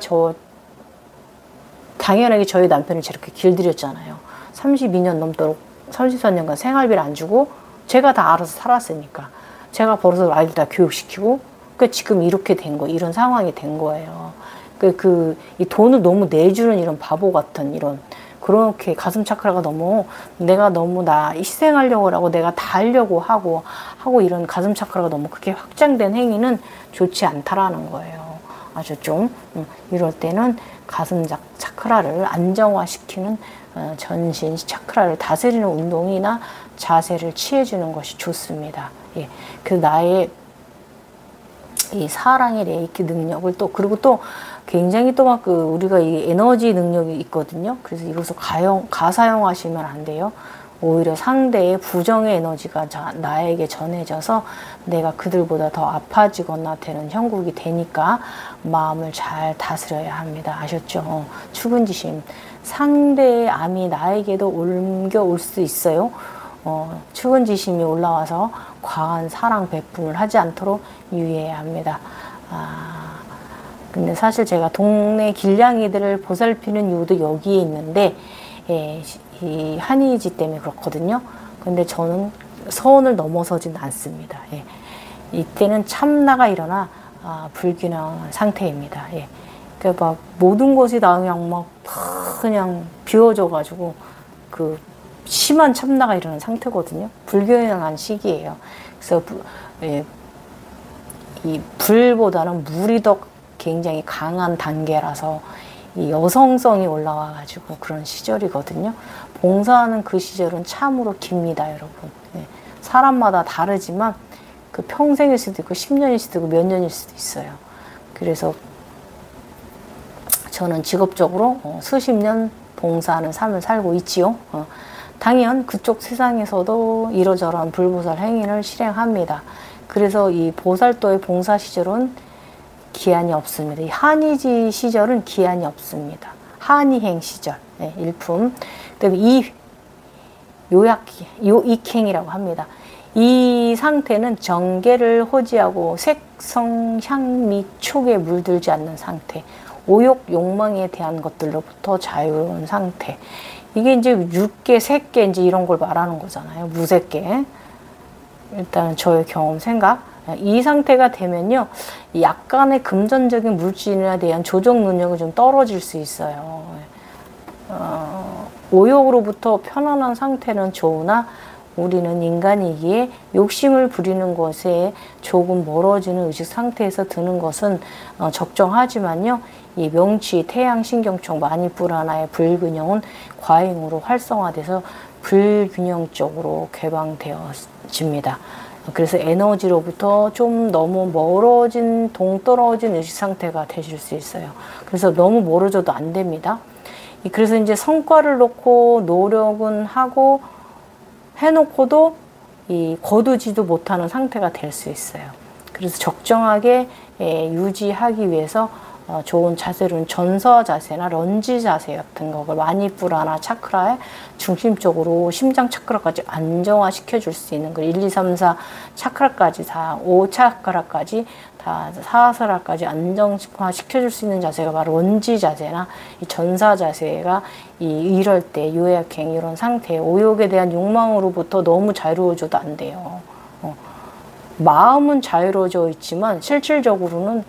당연하게 저희 남편을 저렇게 길들였잖아요. 32년 넘도록 34년간 생활비를 안 주고 제가 다 알아서 살았으니까. 제가 벌어서 아이들 다 교육시키고, 그러니까 지금 이렇게 된 거, 이런 상황이 된 거예요. 이 돈을 너무 내주는 이런 바보 같은 그렇게 가슴 차크라가 내가 너무 희생하려고 하고 내가 다 하려고 하고 이런 가슴 차크라가 너무 크게 확장된 행위는 좋지 않다라는 거예요. 아셨죠? 이럴 때는 가슴 차크라를 안정화시키는 전신 차크라를 다스리는 운동이나 자세를 취해주는 것이 좋습니다. 예. 그 나의 이 사랑의 레이키 능력을 그리고 또 굉장히 우리가 이 에너지 능력이 있거든요. 그래서 이것을 가사용하시면 안 돼요. 오히려 상대의 부정의 에너지가 나에게 전해져서 내가 그들보다 더 아파지거나 되는 형국이 되니까 마음을 잘 다스려야 합니다. 아셨죠? 측은지심. 상대의 암이 나에게도 옮겨올 수 있어요. 측은지심이 올라와서 과한 사랑 배분을 하지 않도록 유의해야 합니다. 근데 사실 제가 동네 길냥이들을 보살피는 이유도 여기에 있는데, 이 한의지 때문에 그렇거든요. 근데 저는 선을 넘어서진 않습니다. 예. 이때는 참나가 일어나 불균형한 상태입니다. 예. 그러니까 모든 것이 다 그냥 비워져가지고 심한 참나가 일어나는 상태거든요. 불균형한 시기예요. 그래서 이 불보다는 물이 더 굉장히 강한 단계라서 이 여성성이 올라와가지고 그런 시절이거든요. 봉사하는 그 시절은 참으로 깁니다, 여러분. 네. 사람마다 다르지만 그 평생일 수도 있고 10년일 수도 있고 몇 년일 수도 있어요. 그래서 저는 직업적으로 수십 년 봉사하는 삶을 살고 있지요. 당연 그쪽 세상에서도 이러저러한 불보살 행위를 실행합니다. 그래서 이 보살도의 봉사 시절은 기한이 없습니다. 이 한의지 시절은 기한이 없습니다. 한의행 시절, 네, 일품. 그다음에 요익행이라고 합니다. 이 상태는 정계를 호지하고 색성, 향미, 촉에 물들지 않는 상태. 오욕, 욕망에 대한 것들로부터 자유로운 상태. 이게 이제 육계, 색계 이제 이런 걸 말하는 거잖아요. 무색계. 일단 저의 경험 생각. 이 상태가 되면요, 약간의 금전적인 물질에 대한 조정 능력이 좀 떨어질 수 있어요. 오욕으로부터 편안한 상태는 좋으나 우리는 인간이기에 욕심을 부리는 것에 조금 멀어지는 의식 상태에서 드는 것은 적정하지만요, 이 명치, 태양신경총, 마니푸라나의 불균형은 과잉으로 활성화돼서 불균형적으로 개방되어집니다. 그래서 에너지로부터 좀 너무 멀어진, 동떨어진 의식 상태가 되실 수 있어요. 그래서 너무 멀어져도 안 됩니다. 그래서 이제 성과를 놓고 노력은 하고 해놓고도 이 거두지도 못하는 상태가 될 수 있어요. 그래서 적정하게 유지하기 위해서 좋은 자세로는 전서 자세나 런지 자세 같은 거, 마니푸라나 차크라의 중심적으로 심장 차크라까지 안정화시켜 줄 수 있는 걸 1, 2, 3, 4 차크라까지 다 5 차크라까지 다 사사라까지 안정화시켜 줄 수 있는 자세가 바로 런지 자세나 이 전사 자세가 이럴 때 요약행 이런 상태, 오욕에 대한 욕망으로부터 너무 자유로워져도 안 돼요. 마음은 자유로워져 있지만 실질적으로는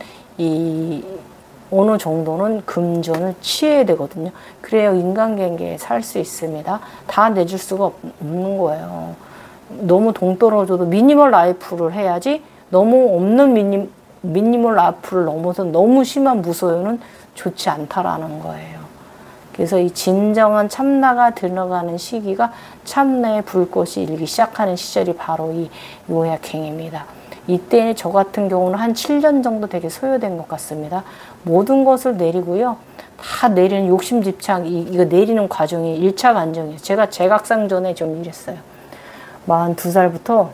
어느 정도는 금전을 취해야 되거든요. 그래야 인간관계에 살 수 있습니다. 다 내줄 수가 없는 거예요. 너무 동떨어져도 미니멀 라이프를 해야지 너무 없는 미니멀 라이프를 넘어서 너무 심한 무소유는 좋지 않다라는 거예요. 그래서 이 진정한 참나가 들어가는 시기가 참나의 불꽃이 일기 시작하는 시절이 바로 이 요약행입니다. 이때 저 같은 경우는 한 7년 정도 되게 소요된 것 같습니다. 모든 것을 내리고요. 다 내리는 욕심 집착, 이거 내리는 과정이 1차 감정이에요. 제가 제각상 전에 좀 이랬어요. 42살부터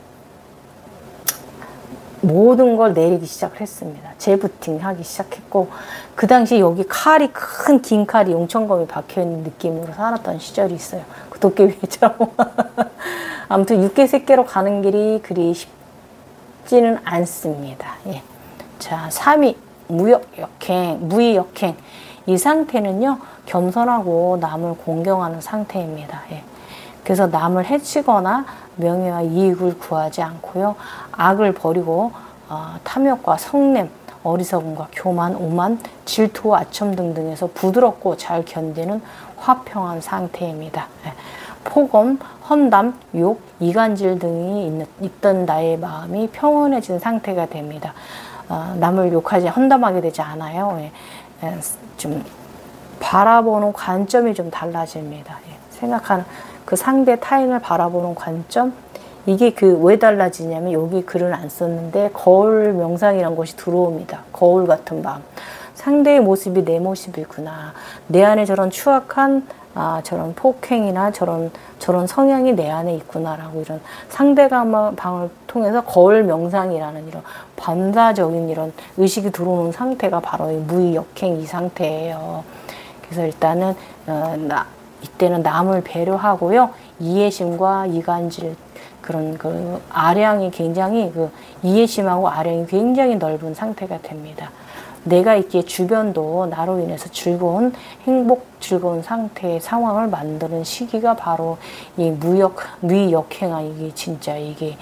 모든 걸 내리기 시작을 했습니다. 재부팅 하기 시작했고, 그 당시 여기 칼이, 큰 긴 칼이 용천검이 박혀있는 느낌으로 살았던 시절이 있어요. 그 도깨비처럼. 아무튼 육계색계로 가는 길이 그리 쉽지는 않습니다. 예. 자, 3위 무의역행. 이 상태는요, 겸손하고 남을 공경하는 상태입니다. 예. 그래서 남을 해치거나 명예와 이익을 구하지 않고요, 악을 버리고 탐욕과 성냄, 어리석음과 교만, 오만, 질투와 아첨 등등에서 부드럽고 잘 견디는 화평한 상태입니다. 예. 폭언, 험담, 욕, 이간질 등이 있던 나의 마음이 평온해진 상태가 됩니다. 남을 욕하지, 험담하게 되지 않아요. 예. 좀 바라보는 관점이 좀 달라집니다. 예. 생각하는 그 상대 타인을 바라보는 관점, 이게 왜 달라지냐면, 여기 글은 안 썼는데 거울 명상이라는 것이 들어옵니다. 거울 같은 마음. 상대의 모습이 내 모습이구나. 내 안에 저런 추악한 저런 폭행이나 저런 성향이 내 안에 있구나라고, 이런 상대방을 통해서 거울 명상이라는 이런 반사적인 이런 의식이 들어오는 상태가 바로 이 무의역행 이 상태예요. 그래서 일단은 이때는 남을 배려하고요, 이해심과 이간질, 그런 아량이 굉장히 이해심하고 아량이 굉장히 넓은 상태가 됩니다. 내가 있기에 주변도 나로 인해서 즐거운 상태의 상황을 만드는 시기가 바로 이 무의역행아, 이게 진짜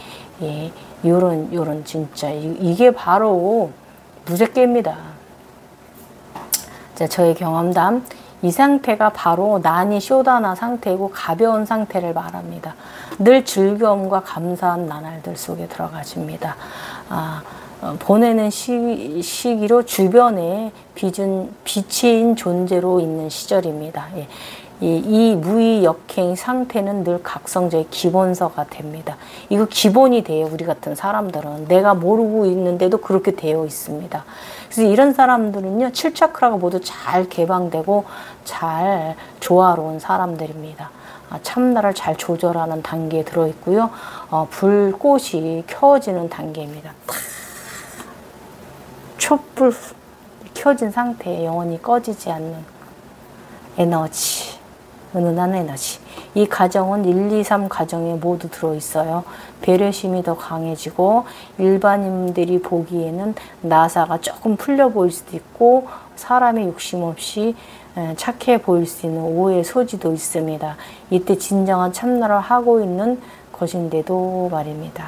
요런 진짜 이게 바로 무색계입니다. 자, 저의 경험담. 이 상태가 바로 난이 쇼다나 상태이고 가벼운 상태를 말합니다. 늘 즐거움과 감사한 나날들 속에 들어가십니다. 보내는 시기로 주변에 빛인 존재로 있는 시절입니다. 예. 이 무의 역행 상태는 늘 각성자의 기본서가 됩니다. 이거 기본이 돼요. 우리 같은 사람들은 내가 모르고 있는데도 그렇게 되어 있습니다. 그래서 이런 사람들은요, 7차크라가 모두 잘 개방되고 잘 조화로운 사람들입니다. 참나를 잘 조절하는 단계에 들어있고요. 불꽃이 켜지는 단계입니다. 촛불 켜진 상태에 영원히 꺼지지 않는 에너지, 은은한 에너지. 이 가정은 1, 2, 3 가정에 모두 들어있어요. 배려심이 더 강해지고 일반인들이 보기에는 나사가 조금 풀려 보일 수도 있고 사람의 욕심 없이 착해 보일 수 있는 오해의 소지도 있습니다. 이때 진정한 참나를 하고 있는 것인데도 말입니다.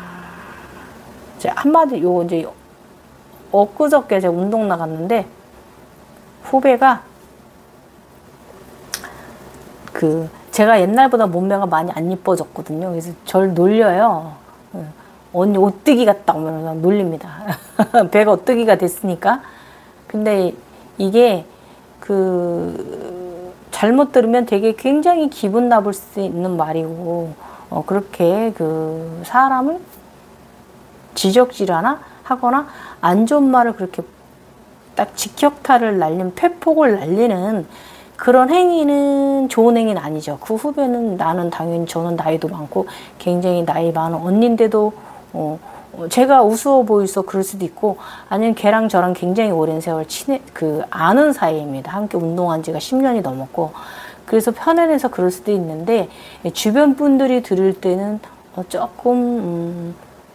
한마디 요거 이제 엊그저께 제가 운동 나갔는데 후배가 제가 옛날보다 몸매가 많이 안 이뻐졌거든요. 그래서 저를 놀려요. 언니 오뜨기 같다 오면서 놀립니다. 배가 오뜨기가 됐으니까. 근데 이게 잘못 들으면 되게 굉장히 기분 나쁠 수 있는 말이고 그렇게 사람을 지적질하나 하거나 안 좋은 말을 그렇게 딱 직격탄을 날리는 폐폭을 날리는 그런 행위는 좋은 행위는 아니죠. 그 후배는 나는 당연히 저는 나이도 많고 굉장히 나이 많은 언니인데도 제가 우스워 보여서 그럴 수도 있고 아니면 걔랑 저랑 굉장히 오랜 세월 아는 사이입니다. 함께 운동한 지가 10년이 넘었고 그래서 편안해서 그럴 수도 있는데 주변 분들이 들을 때는 조금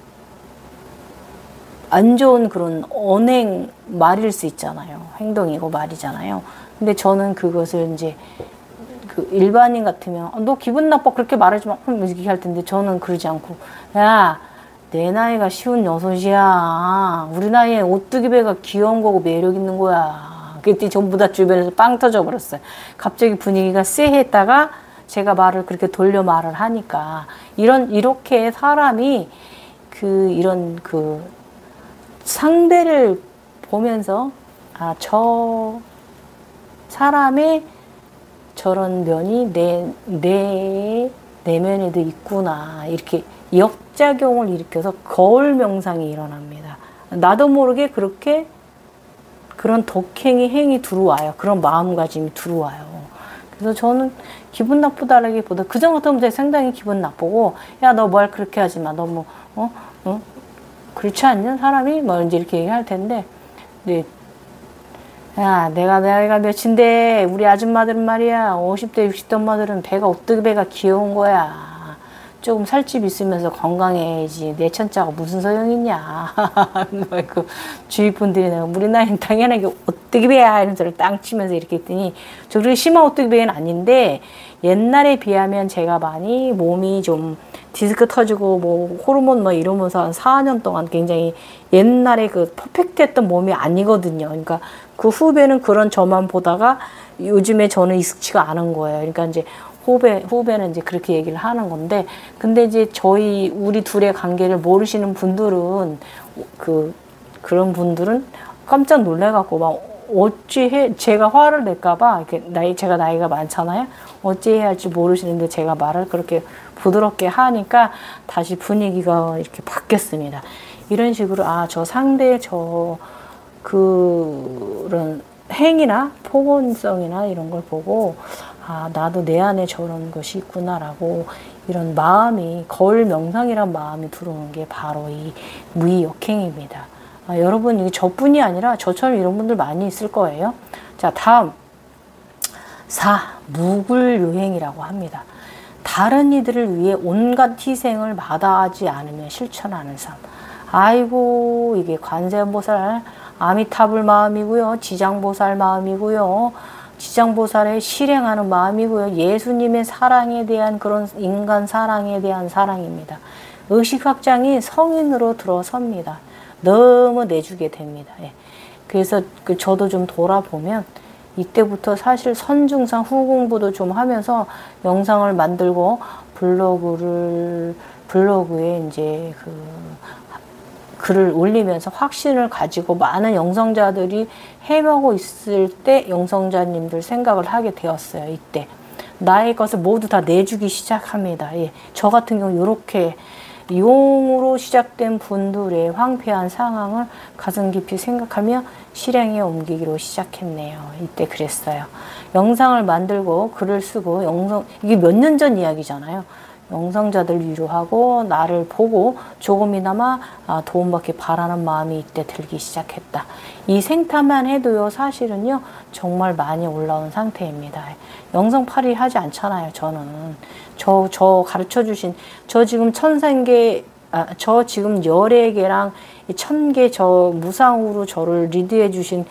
안 좋은 그런 언행 말일 수 있잖아요. 행동이고 말이잖아요. 근데 저는 그것을 이제 일반인 같으면 너 기분 나빠 그렇게 말하지 마 이렇게 할 텐데 저는 그러지 않고 야 내 나이가 56이야. 우리 나이에 오뚜기배가 귀여운 거고 매력 있는 거야. 그때 전부 다 주변에서 빵 터져 버렸어요. 갑자기 분위기가 쎄했다가 제가 말을 그렇게 돌려 말을 하니까 이렇게 사람이 이런 상대를 보면서 저 사람의 저런 면이 내 내면에도 있구나 이렇게 역작용을 일으켜서 거울 명상이 일어납니다. 나도 모르게 그런 덕행이 행이 들어와요. 그런 마음가짐이 들어와요. 그래서 저는 기분 나쁘다라기보다 그전 같으면 제가 상당히 기분 나쁘고 야 너 뭘 그렇게 하지 마 너무 그렇지 않냐 사람이 뭐 이제 이렇게 얘기할 텐데 네. 야, 내가 몇인데, 우리 아줌마들은 말이야, 50대, 60대 엄마들은 배가 오뚜기배가 귀여운 거야. 조금 살집 있으면서 건강해야지. 내 천자가 무슨 소용있냐. 주위 분들이 우리 나이는 당연하게 오뚜기배야. 이런 소리를 땅 치면서 이렇게 했더니, 저 그렇게 심한 오뚜기배는 아닌데, 옛날에 비하면 제가 많이 몸이 좀 디스크 터지고 뭐 호르몬 이러면서 한 4년 동안 굉장히 옛날에 퍼펙트했던 몸이 아니거든요. 그러니까 그 후배는 그런 저만 보다가 요즘에 저는 익숙치가 않은 거예요. 그러니까 이제 후배는 이제 그렇게 얘기를 하는 건데, 근데 이제 우리 둘의 관계를 모르시는 분들은 그런 분들은 깜짝 놀래갖고 막 제가 화를 낼까봐 제가 나이가 많잖아요. 어찌해야 할지 모르시는데 제가 말을 그렇게 부드럽게 하니까 다시 분위기가 이렇게 바뀌었습니다. 이런 식으로 저 상대의 그런 행위나 포근성이나 이런 걸 보고 나도 내 안에 저런 것이 있구나라고 이런 마음이 거울 명상이란 마음이 들어오는 게 바로 이 무의역행입니다. 여러분 이게 저뿐이 아니라 저처럼 이런 분들 많이 있을 거예요. 자, 다음 4. 무굴요행이라고 합니다. 다른 이들을 위해 온갖 희생을 마다하지 않으며 실천하는 삶. 아이고 이게 관세음보살 아미타불 마음이고요. 지장보살 마음이고요. 지장보살의 실행하는 마음이고요. 예수님의 사랑에 대한 그런 인간 사랑에 대한 사랑입니다. 의식확장이 성인으로 들어섭니다. 너무 내주게 됩니다. 예. 그래서 저도 좀 돌아보면 이때부터 사실 선중상 후공부도 좀 하면서 영상을 만들고 블로그에 이제 글을 올리면서 확신을 가지고 많은 영성자들이 해먹고 있을 때 영성자님들 생각을 하게 되었어요. 이때 나의 것을 모두 다 내주기 시작합니다. 예. 저 같은 경우 이렇게 용으로 시작된 분들의 황폐한 상황을 가슴 깊이 생각하며 실행에 옮기기로 시작했네요. 이때 그랬어요. 영상을 만들고 글을 쓰고 이게 몇 년 전 이야기잖아요. 영성자들 위로하고 나를 보고 조금이나마 도움받기 바라는 마음이 이때 들기 시작했다. 이 생타만 해도요, 사실은요, 정말 많이 올라온 상태입니다. 영성팔이 하지 않잖아요, 저는. 저 가르쳐 주신, 저 지금 1000개, 저 지금 14개랑 1000개 저 무상으로 저를 리드해 주신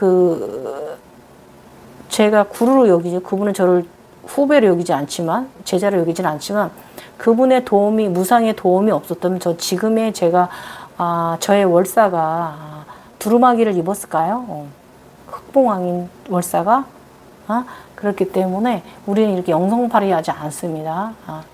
제가 구루로 여기죠. 그분은 저를 후배로 여기지 않지만, 제자로 여기지는 않지만, 그분의 도움이, 무상의 도움이 없었다면 저 지금의 제가, 저의 월사가 두루마기를 입었을까요? 흑봉왕인 월사가? 그렇기 때문에 우리는 이렇게 영성팔이 하지 않습니다.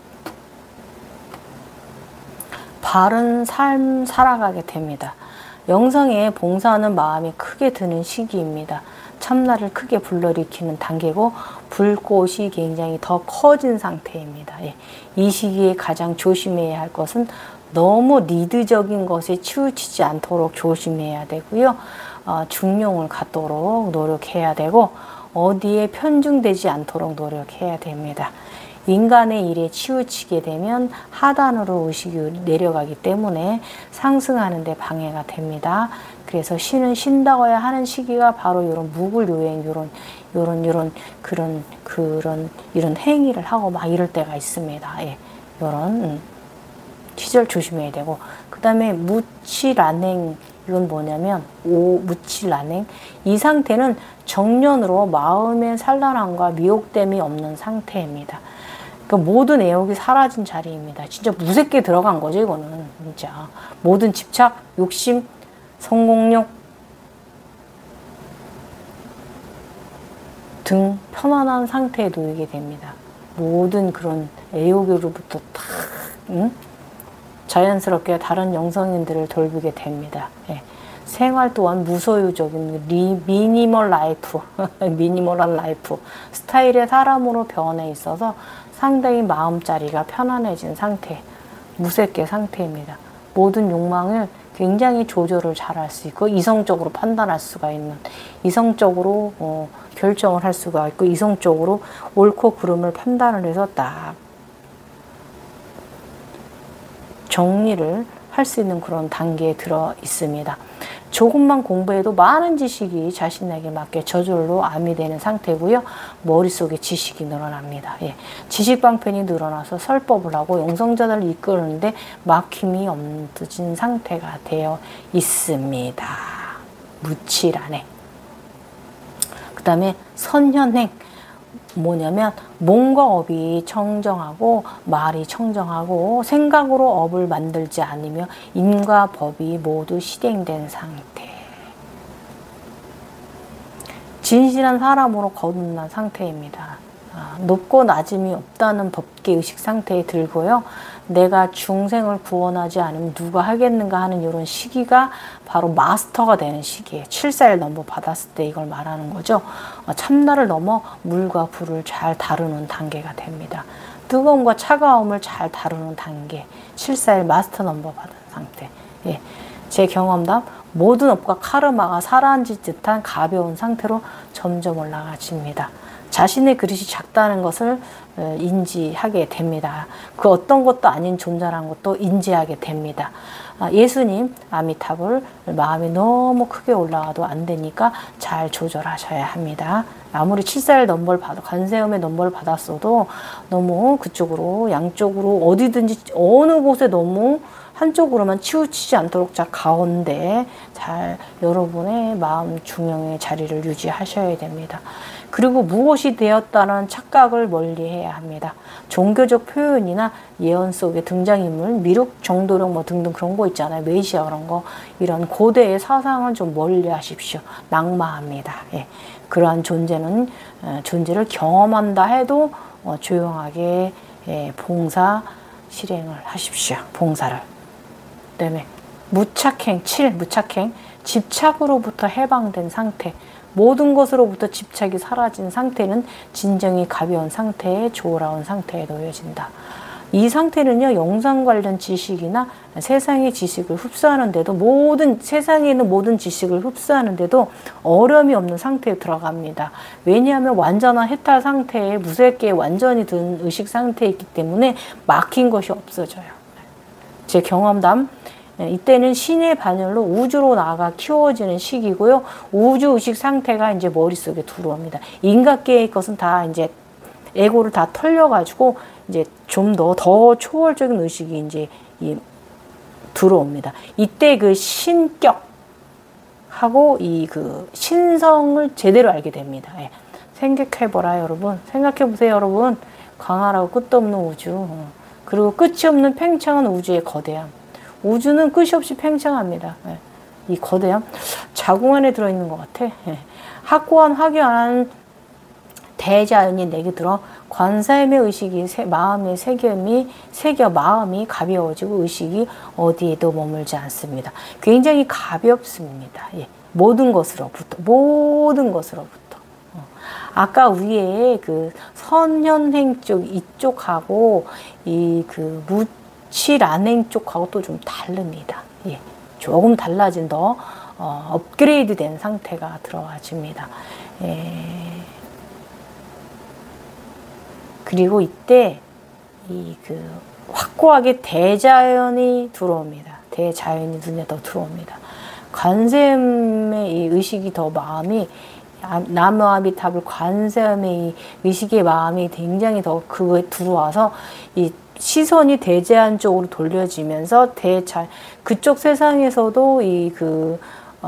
바른 삶 살아가게 됩니다. 영성에 봉사하는 마음이 크게 드는 시기입니다. 참나를 크게 불러일으키는 단계고 불꽃이 굉장히 더 커진 상태입니다. 예. 이 시기에 가장 조심해야 할 것은 너무 리드적인 것에 치우치지 않도록 조심해야 되고요. 중용을 갖도록 노력해야 되고 어디에 편중되지 않도록 노력해야 됩니다. 인간의 일에 치우치게 되면 하단으로 의식이 내려가기 때문에 상승하는 데 방해가 됩니다. 그래서 신은 쉰다고야 하는 시기가 바로 이런 무불요행, 이런 행위를 하고 막 이럴 때가 있습니다. 예. 이런 시절 조심해야 되고, 그 다음에 무치란행, 이건 뭐냐면 무치란행, 이 상태는 정년으로 마음의 산란함과 미혹됨이 없는 상태입니다. 그러니까 모든 애욕이 사라진 자리입니다. 진짜 무섭게 들어간 거죠, 이거는. 진짜 모든 집착, 욕심, 성공욕 등 편안한 상태에 놓이게 됩니다. 모든 그런 애욕으로부터 다 자연스럽게 다른 영성인들을 돌보게 됩니다. 예. 생활 또한 무소유적인 미니멀 라이프, 미니멀한 라이프 스타일의 사람으로 변해 있어서 상당히 마음자리가 편안해진 상태, 무색계 상태입니다. 모든 욕망을 굉장히 조절을 잘 할 수 있고 이성적으로 판단할 수가 있는, 이성적으로 결정을 할 수가 있고 이성적으로 옳고 그름을 판단을 해서 딱 정리를 할 수 있는 그런 단계에 들어 있습니다. 조금만 공부해도 많은 지식이 자신에게 맞게 저절로 암이되는 상태고요. 머릿속에 지식이 늘어납니다. 예. 지식 방편이 늘어나서 설법을 하고 영성자들을 이끄는데 막힘이 없어진 상태가 되어 있습니다. 무치란행. 그 다음에 선현행. 뭐냐면 몸과 업이 청정하고 말이 청정하고 생각으로 업을 만들지 않으며 인과 법이 모두 실행된 상태. 진실한 사람으로 거듭난 상태입니다. 높고 낮음이 없다는 법계의식 상태에 들고요. 내가 중생을 구원하지 않으면 누가 하겠는가 하는 이런 시기가 바로 마스터가 되는 시기예요. 7살 넘어 받았을 때 이걸 말하는 거죠. 참나를 넘어 물과 불을 잘 다루는 단계가 됩니다. 뜨거움과 차가움을 잘 다루는 단계. 7살 마스터 넘버 받은 상태. 예. 제 경험담, 모든 업과 카르마가 사라앉을 듯한 가벼운 상태로 점점 올라가집니다. 자신의 그릇이 작다는 것을 인지하게 됩니다. 그 어떤 것도 아닌 존재라는 것도 인지하게 됩니다. 예수님, 아미타불, 마음이 너무 크게 올라가도 안 되니까 잘 조절하셔야 합니다. 아무리 7살 넘버를 관세음의 넘버를 받았어도 너무 그쪽으로, 양쪽으로, 어디든지 어느 곳에 너무 한쪽으로만 치우치지 않도록 자 가운데 잘 여러분의 마음 중영의 자리를 유지하셔야 됩니다. 그리고 무엇이 되었다는 착각을 멀리해야 합니다. 종교적 표현이나 예언 속의 등장인물, 미륵, 정도령 뭐 등등 그런 거 있잖아요. 메시아 그런 거, 이런 고대의 사상을 좀 멀리하십시오. 낙마합니다. 예. 그러한 존재를 경험한다 해도 조용하게 봉사 실행을 하십시오. 봉사를. 그다음에 무착행, 7, 무착행, 집착으로부터 해방된 상태, 모든 것으로부터 집착이 사라진 상태는 진정이 가벼운 상태에 조라운 상태에 놓여진다. 이 상태는요, 영상 관련 지식이나 세상의 지식을 흡수하는데도 세상에 있는 모든 지식을 흡수하는데도 어려움이 없는 상태에 들어갑니다. 왜냐하면 완전한 해탈 상태에 무색계에 완전히 든 의식 상태에 있기 때문에 막힌 것이 없어져요. 제 경험담, 이때는 신의 반열로 우주로 나아가 키워지는 시기고요. 우주의식 상태가 이제 머릿속에 들어옵니다. 인간계의 것은 다 이제 에고를 다 털려가지고 이제 좀 더 초월적인 의식이 이제 들어옵니다. 이때 그 신격하고 이 그 신성을 제대로 알게 됩니다. 예. 생각해보라 여러분. 생각해보세요 여러분. 광활하고 끝도 없는 우주. 그리고 끝이 없는 팽창한 우주의 거대함. 우주는 끝이 없이 팽창합니다. 예. 이 거대함. 자궁 안에 들어있는 것 같아. 예. 확고한 확연한 대자연이 내게 들어 관사임의 의식이 마음의 새겨 마음이 가벼워지고 의식이 어디에도 머물지 않습니다. 굉장히 가볍습니다. 예. 모든 것으로부터. 아까 위에 그 선현행 쪽 이쪽하고 이 그 무치란행 쪽하고 또 좀 다릅니다. 예. 조금 달라진 더 업그레이드 된 상태가 들어와집니다. 예. 그리고 이때 그 확고하게 대자연이 들어옵니다. 대자연이 눈에 더 들어옵니다. 관세음의 이 의식이 더 마음이 나무아미탑을 관세음의 이 의식의 마음이 굉장히 더 그거에 들어와서 이 시선이 대자연 쪽으로 돌려지면서 그쪽 세상에서도 그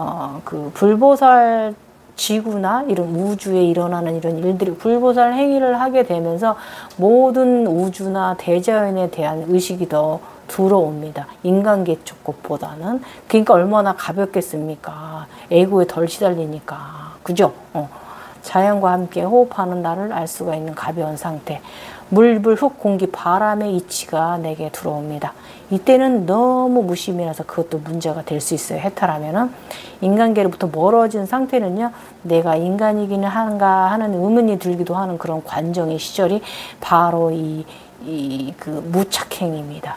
불보살 지구나 이런 우주에 일어나는 이런 일들이 불보살 행위를 하게 되면서 모든 우주나 대자연에 대한 의식이 더 들어옵니다. 인간계 쪽 것보다는. 그러니까 얼마나 가볍겠습니까? 에고에 덜 시달리니까. 그죠? 자연과 함께 호흡하는 나를 알 수가 있는 가벼운 상태. 물, 흙, 공기, 바람의 이치가 내게 들어옵니다. 이때는 너무 무심이라서 그것도 문제가 될 수 있어요. 해탈하면은. 인간계로부터 멀어진 상태는요, 내가 인간이기는 한가 하는 의문이 들기도 하는 그런 관정의 시절이 바로 그 무착행입니다.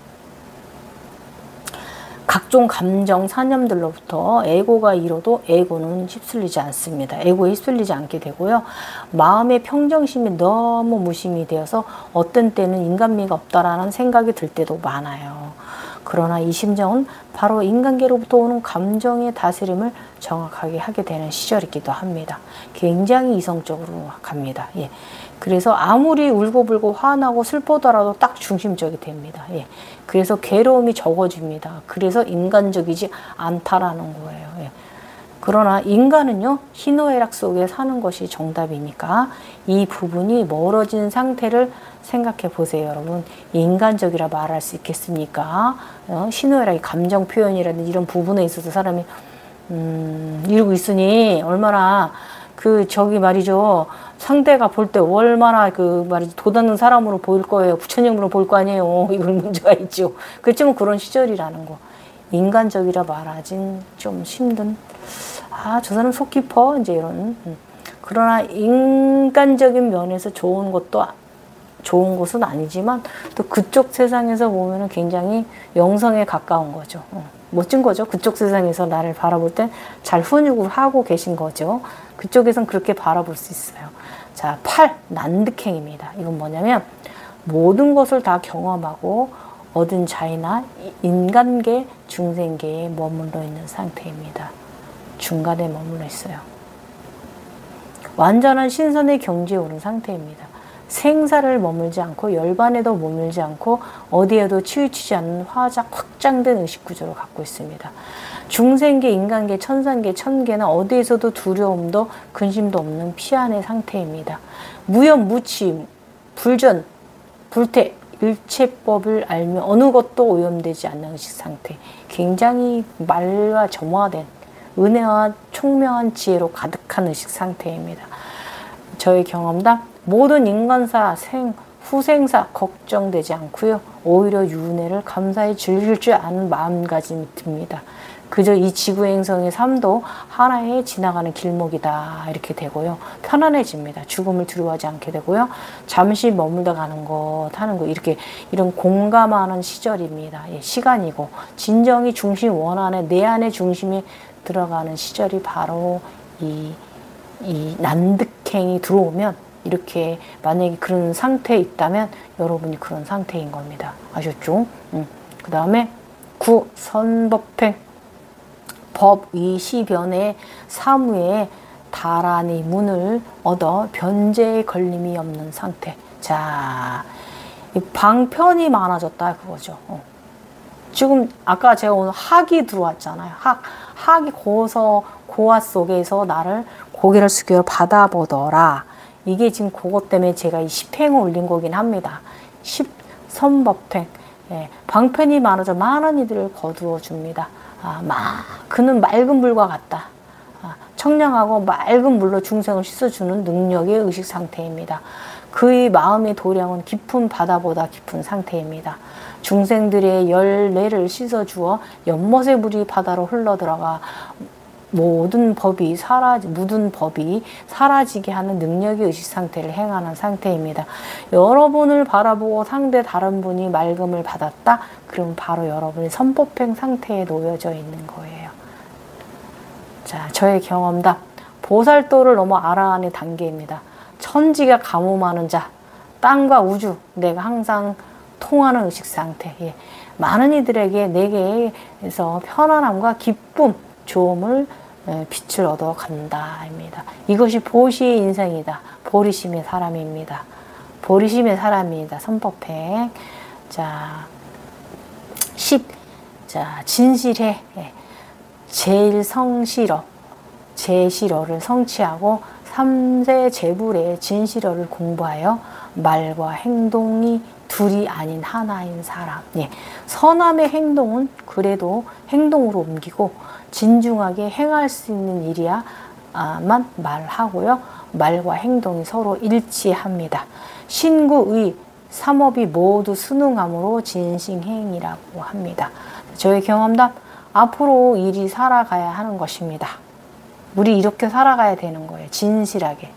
각종 감정, 사념들로부터 에고가 이뤄도 에고는 휩쓸리지 않습니다. 에고에 휩쓸리지 않게 되고요. 마음의 평정심이 너무 무심이 되어서 어떤 때는 인간미가 없다라는 생각이 들 때도 많아요. 그러나 이 심정은 바로 인간계로부터 오는 감정의 다스림을 정확하게 하게 되는 시절이기도 합니다. 굉장히 이성적으로 갑니다. 예. 그래서 아무리 울고불고 화나고 슬퍼더라도 딱 중심적이 됩니다. 예. 그래서 괴로움이 적어집니다. 그래서 인간적이지 않다라는 거예요. 예. 그러나 인간은요, 희노애락 속에 사는 것이 정답이니까 이 부분이 멀어진 상태를 생각해 보세요, 여러분. 인간적이라 말할 수 있겠습니까? 희노애락이 감정 표현이라든지 이런 부분에 있어서 사람이 이러고 있으니 얼마나 저기 말이죠. 상대가 볼 때 얼마나 도닫는 사람으로 보일 거예요. 부처님으로 보일 거 아니에요. 이런 문제가 있죠. 그렇지만 그런 시절이라는 거. 인간적이라 말하진 좀 힘든. 저 사람 속 깊어. 이제 이런. 그러나 인간적인 면에서 좋은 것은 아니지만 또 그쪽 세상에서 보면은 굉장히 영성에 가까운 거죠. 멋진 거죠. 그쪽 세상에서 나를 바라볼 때 잘 훈육을 하고 계신 거죠. 그쪽에선 그렇게 바라볼 수 있어요. 자, 8. 난득행입니다. 이건 뭐냐면 모든 것을 다 경험하고 얻은 자이나 인간계, 중생계에 머물러 있는 상태입니다. 중간에 머물러 있어요. 완전한 신선의 경지에 오른 상태입니다. 생사를 머물지 않고 열반에도 머물지 않고 어디에도 치우치지 않는 확장된 의식구조를 갖고 있습니다. 중생계, 인간계, 천상계, 천계나 어디에서도 두려움도 근심도 없는 피안의 상태입니다. 무염, 무치, 불전, 불태, 일체법을 알며 어느 것도 오염되지 않는 의식 상태. 굉장히 말과 점화된 은혜와 총명한 지혜로 가득한 의식 상태입니다. 저의 경험담, 모든 인간사, 후생사 걱정되지 않고요. 오히려 윤회를 감사히 즐길 줄 아는 마음가짐이 듭니다. 그저 이 지구행성의 삶도 하나의 지나가는 길목이다 이렇게 되고요. 편안해집니다. 죽음을 두려워하지 않게 되고요. 잠시 머물다 가는 것 하는 거 이렇게 이런 공감하는 시절입니다. 예, 시간이고 진정이 중심 원안에 내 안의 중심이 들어가는 시절이 바로 이 난득행이 들어오면 이렇게 만약에 그런 상태에 있다면 여러분이 그런 상태인 겁니다. 아셨죠? 그 다음에 9. 선법행 법의시변의 사무에 다란히 문을 얻어 변제에 걸림이 없는 상태. 자, 방편이 많아졌다 그거죠. 지금 아까 제가 오늘 학이 들어왔잖아요. 학이 고화 속에서 나를 고개를 숙여 받아보더라. 이게 지금 그것 때문에 제가 이 10행을 올린 거긴 합니다. 10 선법행. 예, 방편이 많아져 많은 이들을 거두어 줍니다. 그는 맑은 물과 같다. 청량하고 맑은 물로 중생을 씻어주는 능력의 의식 상태입니다. 그의 마음의 도량은 깊은 바다보다 깊은 상태입니다. 중생들의 열뇌를 씻어주어 연못의 물이 바다로 흘러들어가 묻은 법이 사라지게 하는 능력의 의식 상태를 행하는 상태입니다. 여러분을 바라보고 상대 다른 분이 맑음을 받았다? 그럼 바로 여러분이 선법행 상태에 놓여져 있는 거예요. 자, 저의 경험담. 보살도를 넘어 아라한의 단계입니다. 천지가 가뭄하는 자, 땅과 우주, 내가 항상 통하는 의식 상태. 예. 많은 이들에게 내게에서 편안함과 기쁨, 조음을 빛을 얻어 간다입니다. 이것이 보시의 인생이다. 보리심의 사람입니다. 보리심의 사람입니다. 선법행. 자, 10. 자, 진실해. 제일성실어. 제실어를 성취하고 3세 제불의 진실어를 공부하여 말과 행동이 둘이 아닌 하나인 사람. 예. 선함의 행동은 그래도 행동으로 옮기고 진중하게 행할 수 있는 일이야만 말하고요. 말과 행동이 서로 일치합니다. 신구의 삼업이 모두 순응함으로 진싱행이라고 합니다. 저의 경험담, 앞으로 일이 살아가야 하는 것입니다. 우리 이렇게 살아가야 되는 거예요. 진실하게.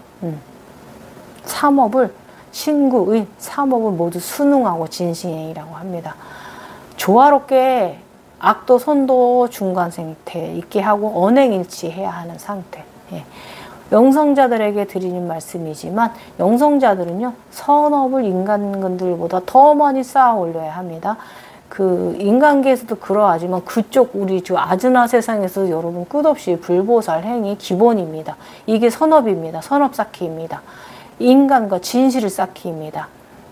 신구의 삼업을 모두 순응하고 진싱행이라고 합니다. 조화롭게 악도 선도 중간 상태 있게 하고 언행일치해야 하는 상태. 예. 영성자들에게 드리는 말씀이지만 영성자들은요 선업을 인간들보다 더 많이 쌓아 올려야 합니다. 그 인간계에서도 그러하지만 그쪽 우리 아즈나 세상에서 여러분 끝없이 불보살 행위 기본입니다. 이게 선업입니다. 선업 쌓기입니다. 인간과 진실을 쌓기입니다.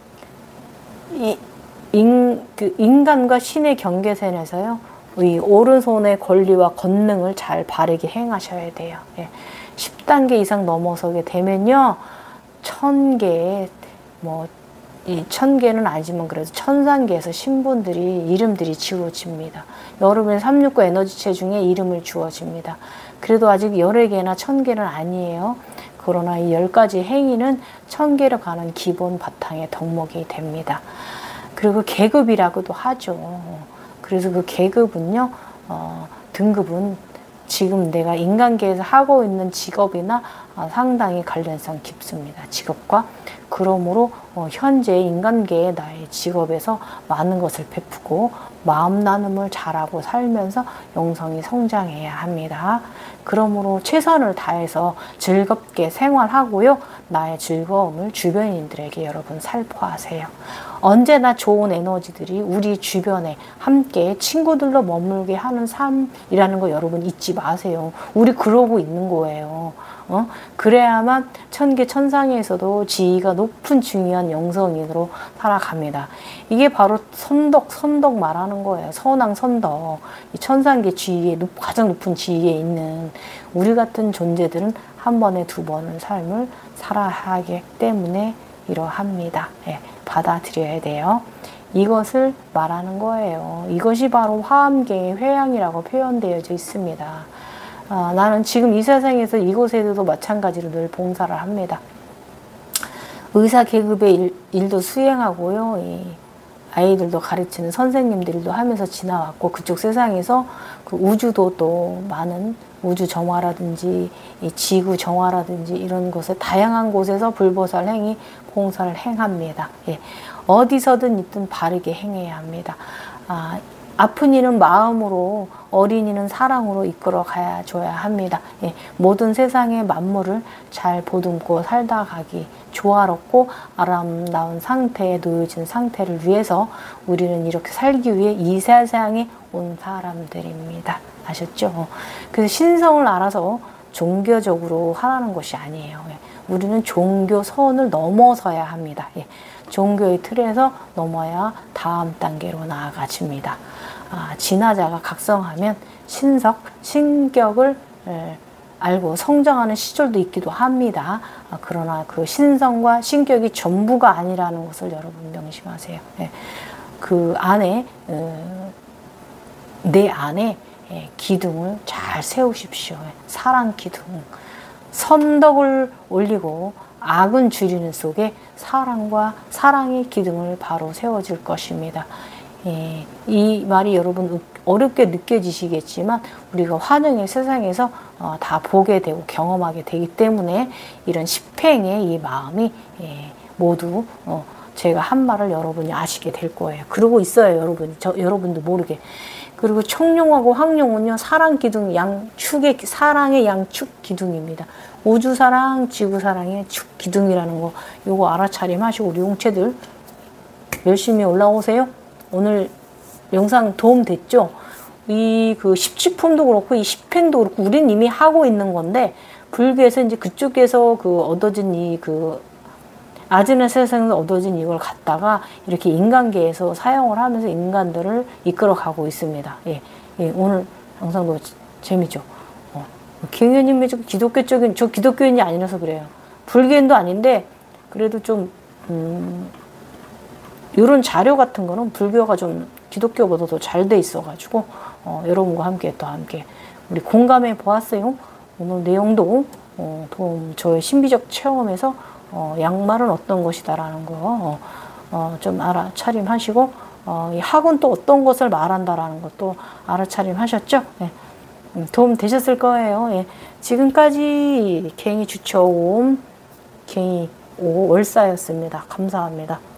인간과 신의 경계선에서요, 이 오른손의 권리와 권능을 잘 바르게 행하셔야 돼요. 예. 10단계 이상 넘어서게 되면요, 1000개의, 이 1000개는 아니지만 그래도 1000단계에서 신분들이, 이름들이 지워집니다. 여러분의 369 에너지체 중에 이름을 주어집니다. 그래도 아직 여러 개나 1000개는 아니에요. 그러나 이 10가지 행위는 1000개로 가는 기본 바탕의 덕목이 됩니다. 그리고 계급이라고도 하죠. 그래서 그 계급은요, 등급은 지금 내가 인간계에서 하고 있는 직업이나 상당히 관련성 깊습니다. 직업과. 그러므로 현재 인간계의 나의 직업에서 많은 것을 베푸고 마음 나눔을 잘하고 살면서 영성이 성장해야 합니다. 그러므로 최선을 다해서 즐겁게 생활하고요. 나의 즐거움을 주변인들에게 여러분 살포하세요. 언제나 좋은 에너지들이 우리 주변에 함께 친구들로 머물게 하는 삶이라는 거 여러분 잊지 마세요. 우리 그러고 있는 거예요. 그래야만 천계 천상에서도 지위가 높은 중요한 영성인으로 살아갑니다. 이게 바로 선덕 말하는 거예요. 선왕 선덕. 이 천상계 지위에 가장 높은 지위에 있는 우리 같은 존재들은 한 번에 두 번은 삶을 살아야 하기 때문에 이러합니다. 예, 받아들여야 돼요. 이것을 말하는 거예요. 이것이 바로 화엄계의 회양이라고 표현되어져 있습니다. 나는 지금 이 세상에서 이곳에서도 마찬가지로 늘 봉사를 합니다. 의사 계급의 일도 수행하고요. 이 아이들도 가르치는 선생님들도 하면서 지나왔고, 그쪽 세상에서 그 우주도 또 많은 우주 정화라든지 이 지구 정화라든지 이런 곳에 다양한 곳에서 불보살 행위 봉사를 행합니다. 예. 어디서든 있든 바르게 행해야 합니다. 아픈 이는 마음으로, 어린이는 사랑으로 이끌어 가야 줘야 합니다. 예, 모든 세상의 만물을 잘 보듬고 살다 가기, 조화롭고 아름다운 상태에 놓여진 상태를 위해서 우리는 이렇게 살기 위해 이 세상에 온 사람들입니다. 아셨죠? 그래서 신성을 알아서 종교적으로 하라는 것이 아니에요. 예, 우리는 종교 선을 넘어서야 합니다. 예, 종교의 틀에서 넘어야 다음 단계로 나아가집니다. 진화자가 각성하면 신석, 신격을 알고 성장하는 시절도 있기도 합니다. 그러나 그 신성과 신격이 전부가 아니라는 것을 여러분 명심하세요. 예, 그 안에, 내 안에 기둥을 잘 세우십시오. 사랑 기둥. 선덕을 올리고 악은 줄이는 속에 사랑과 사랑의 기둥을 바로 세워질 것입니다. 예, 이 말이 여러분 어렵게 느껴지시겠지만 우리가 환영의 세상에서 다 보게 되고 경험하게 되기 때문에 이런 십행의 이 마음이 모두 제가 한 말을 여러분이 아시게 될 거예요. 그러고 있어요, 여러분이. 여러분도 모르게. 그리고 청룡하고 황룡은요, 사랑 기둥, 양축의, 사랑의 양축 기둥입니다. 우주 사랑, 지구 사랑의 축 기둥이라는 거, 요거 알아차림 하시고, 우리 용체들 열심히 올라오세요. 오늘 영상 도움 됐죠? 이 그 십지품도 그렇고, 이 십행도 그렇고, 우린 이미 하고 있는 건데, 불교에서 이제 그쪽에서 그 얻어진 아즈나 세상에서 얻어진 이걸 갖다가 이렇게 인간계에서 사용을 하면서 인간들을 이끌어가고 있습니다. 예, 예, 오늘 영상도 재미죠. 경현님이 좀 기독교적인, 저 기독교인이 아니라서 그래요. 불교인도 아닌데, 그래도 좀, 이런 자료 같은 거는 불교가 좀 기독교보다 더 잘 돼 있어가지고, 여러분과 함께 또 함께 우리 공감해 보았어요. 오늘 내용도, 저의 신비적 체험에서 양말은 어떤 것이다라는 거 좀 알아차림하시고 이 학은 또 어떤 것을 말한다라는 것도 알아차림하셨죠? 예. 도움 되셨을 거예요. 예. 지금까지 갱이 주초옴 갱이 월사였습니다. 감사합니다.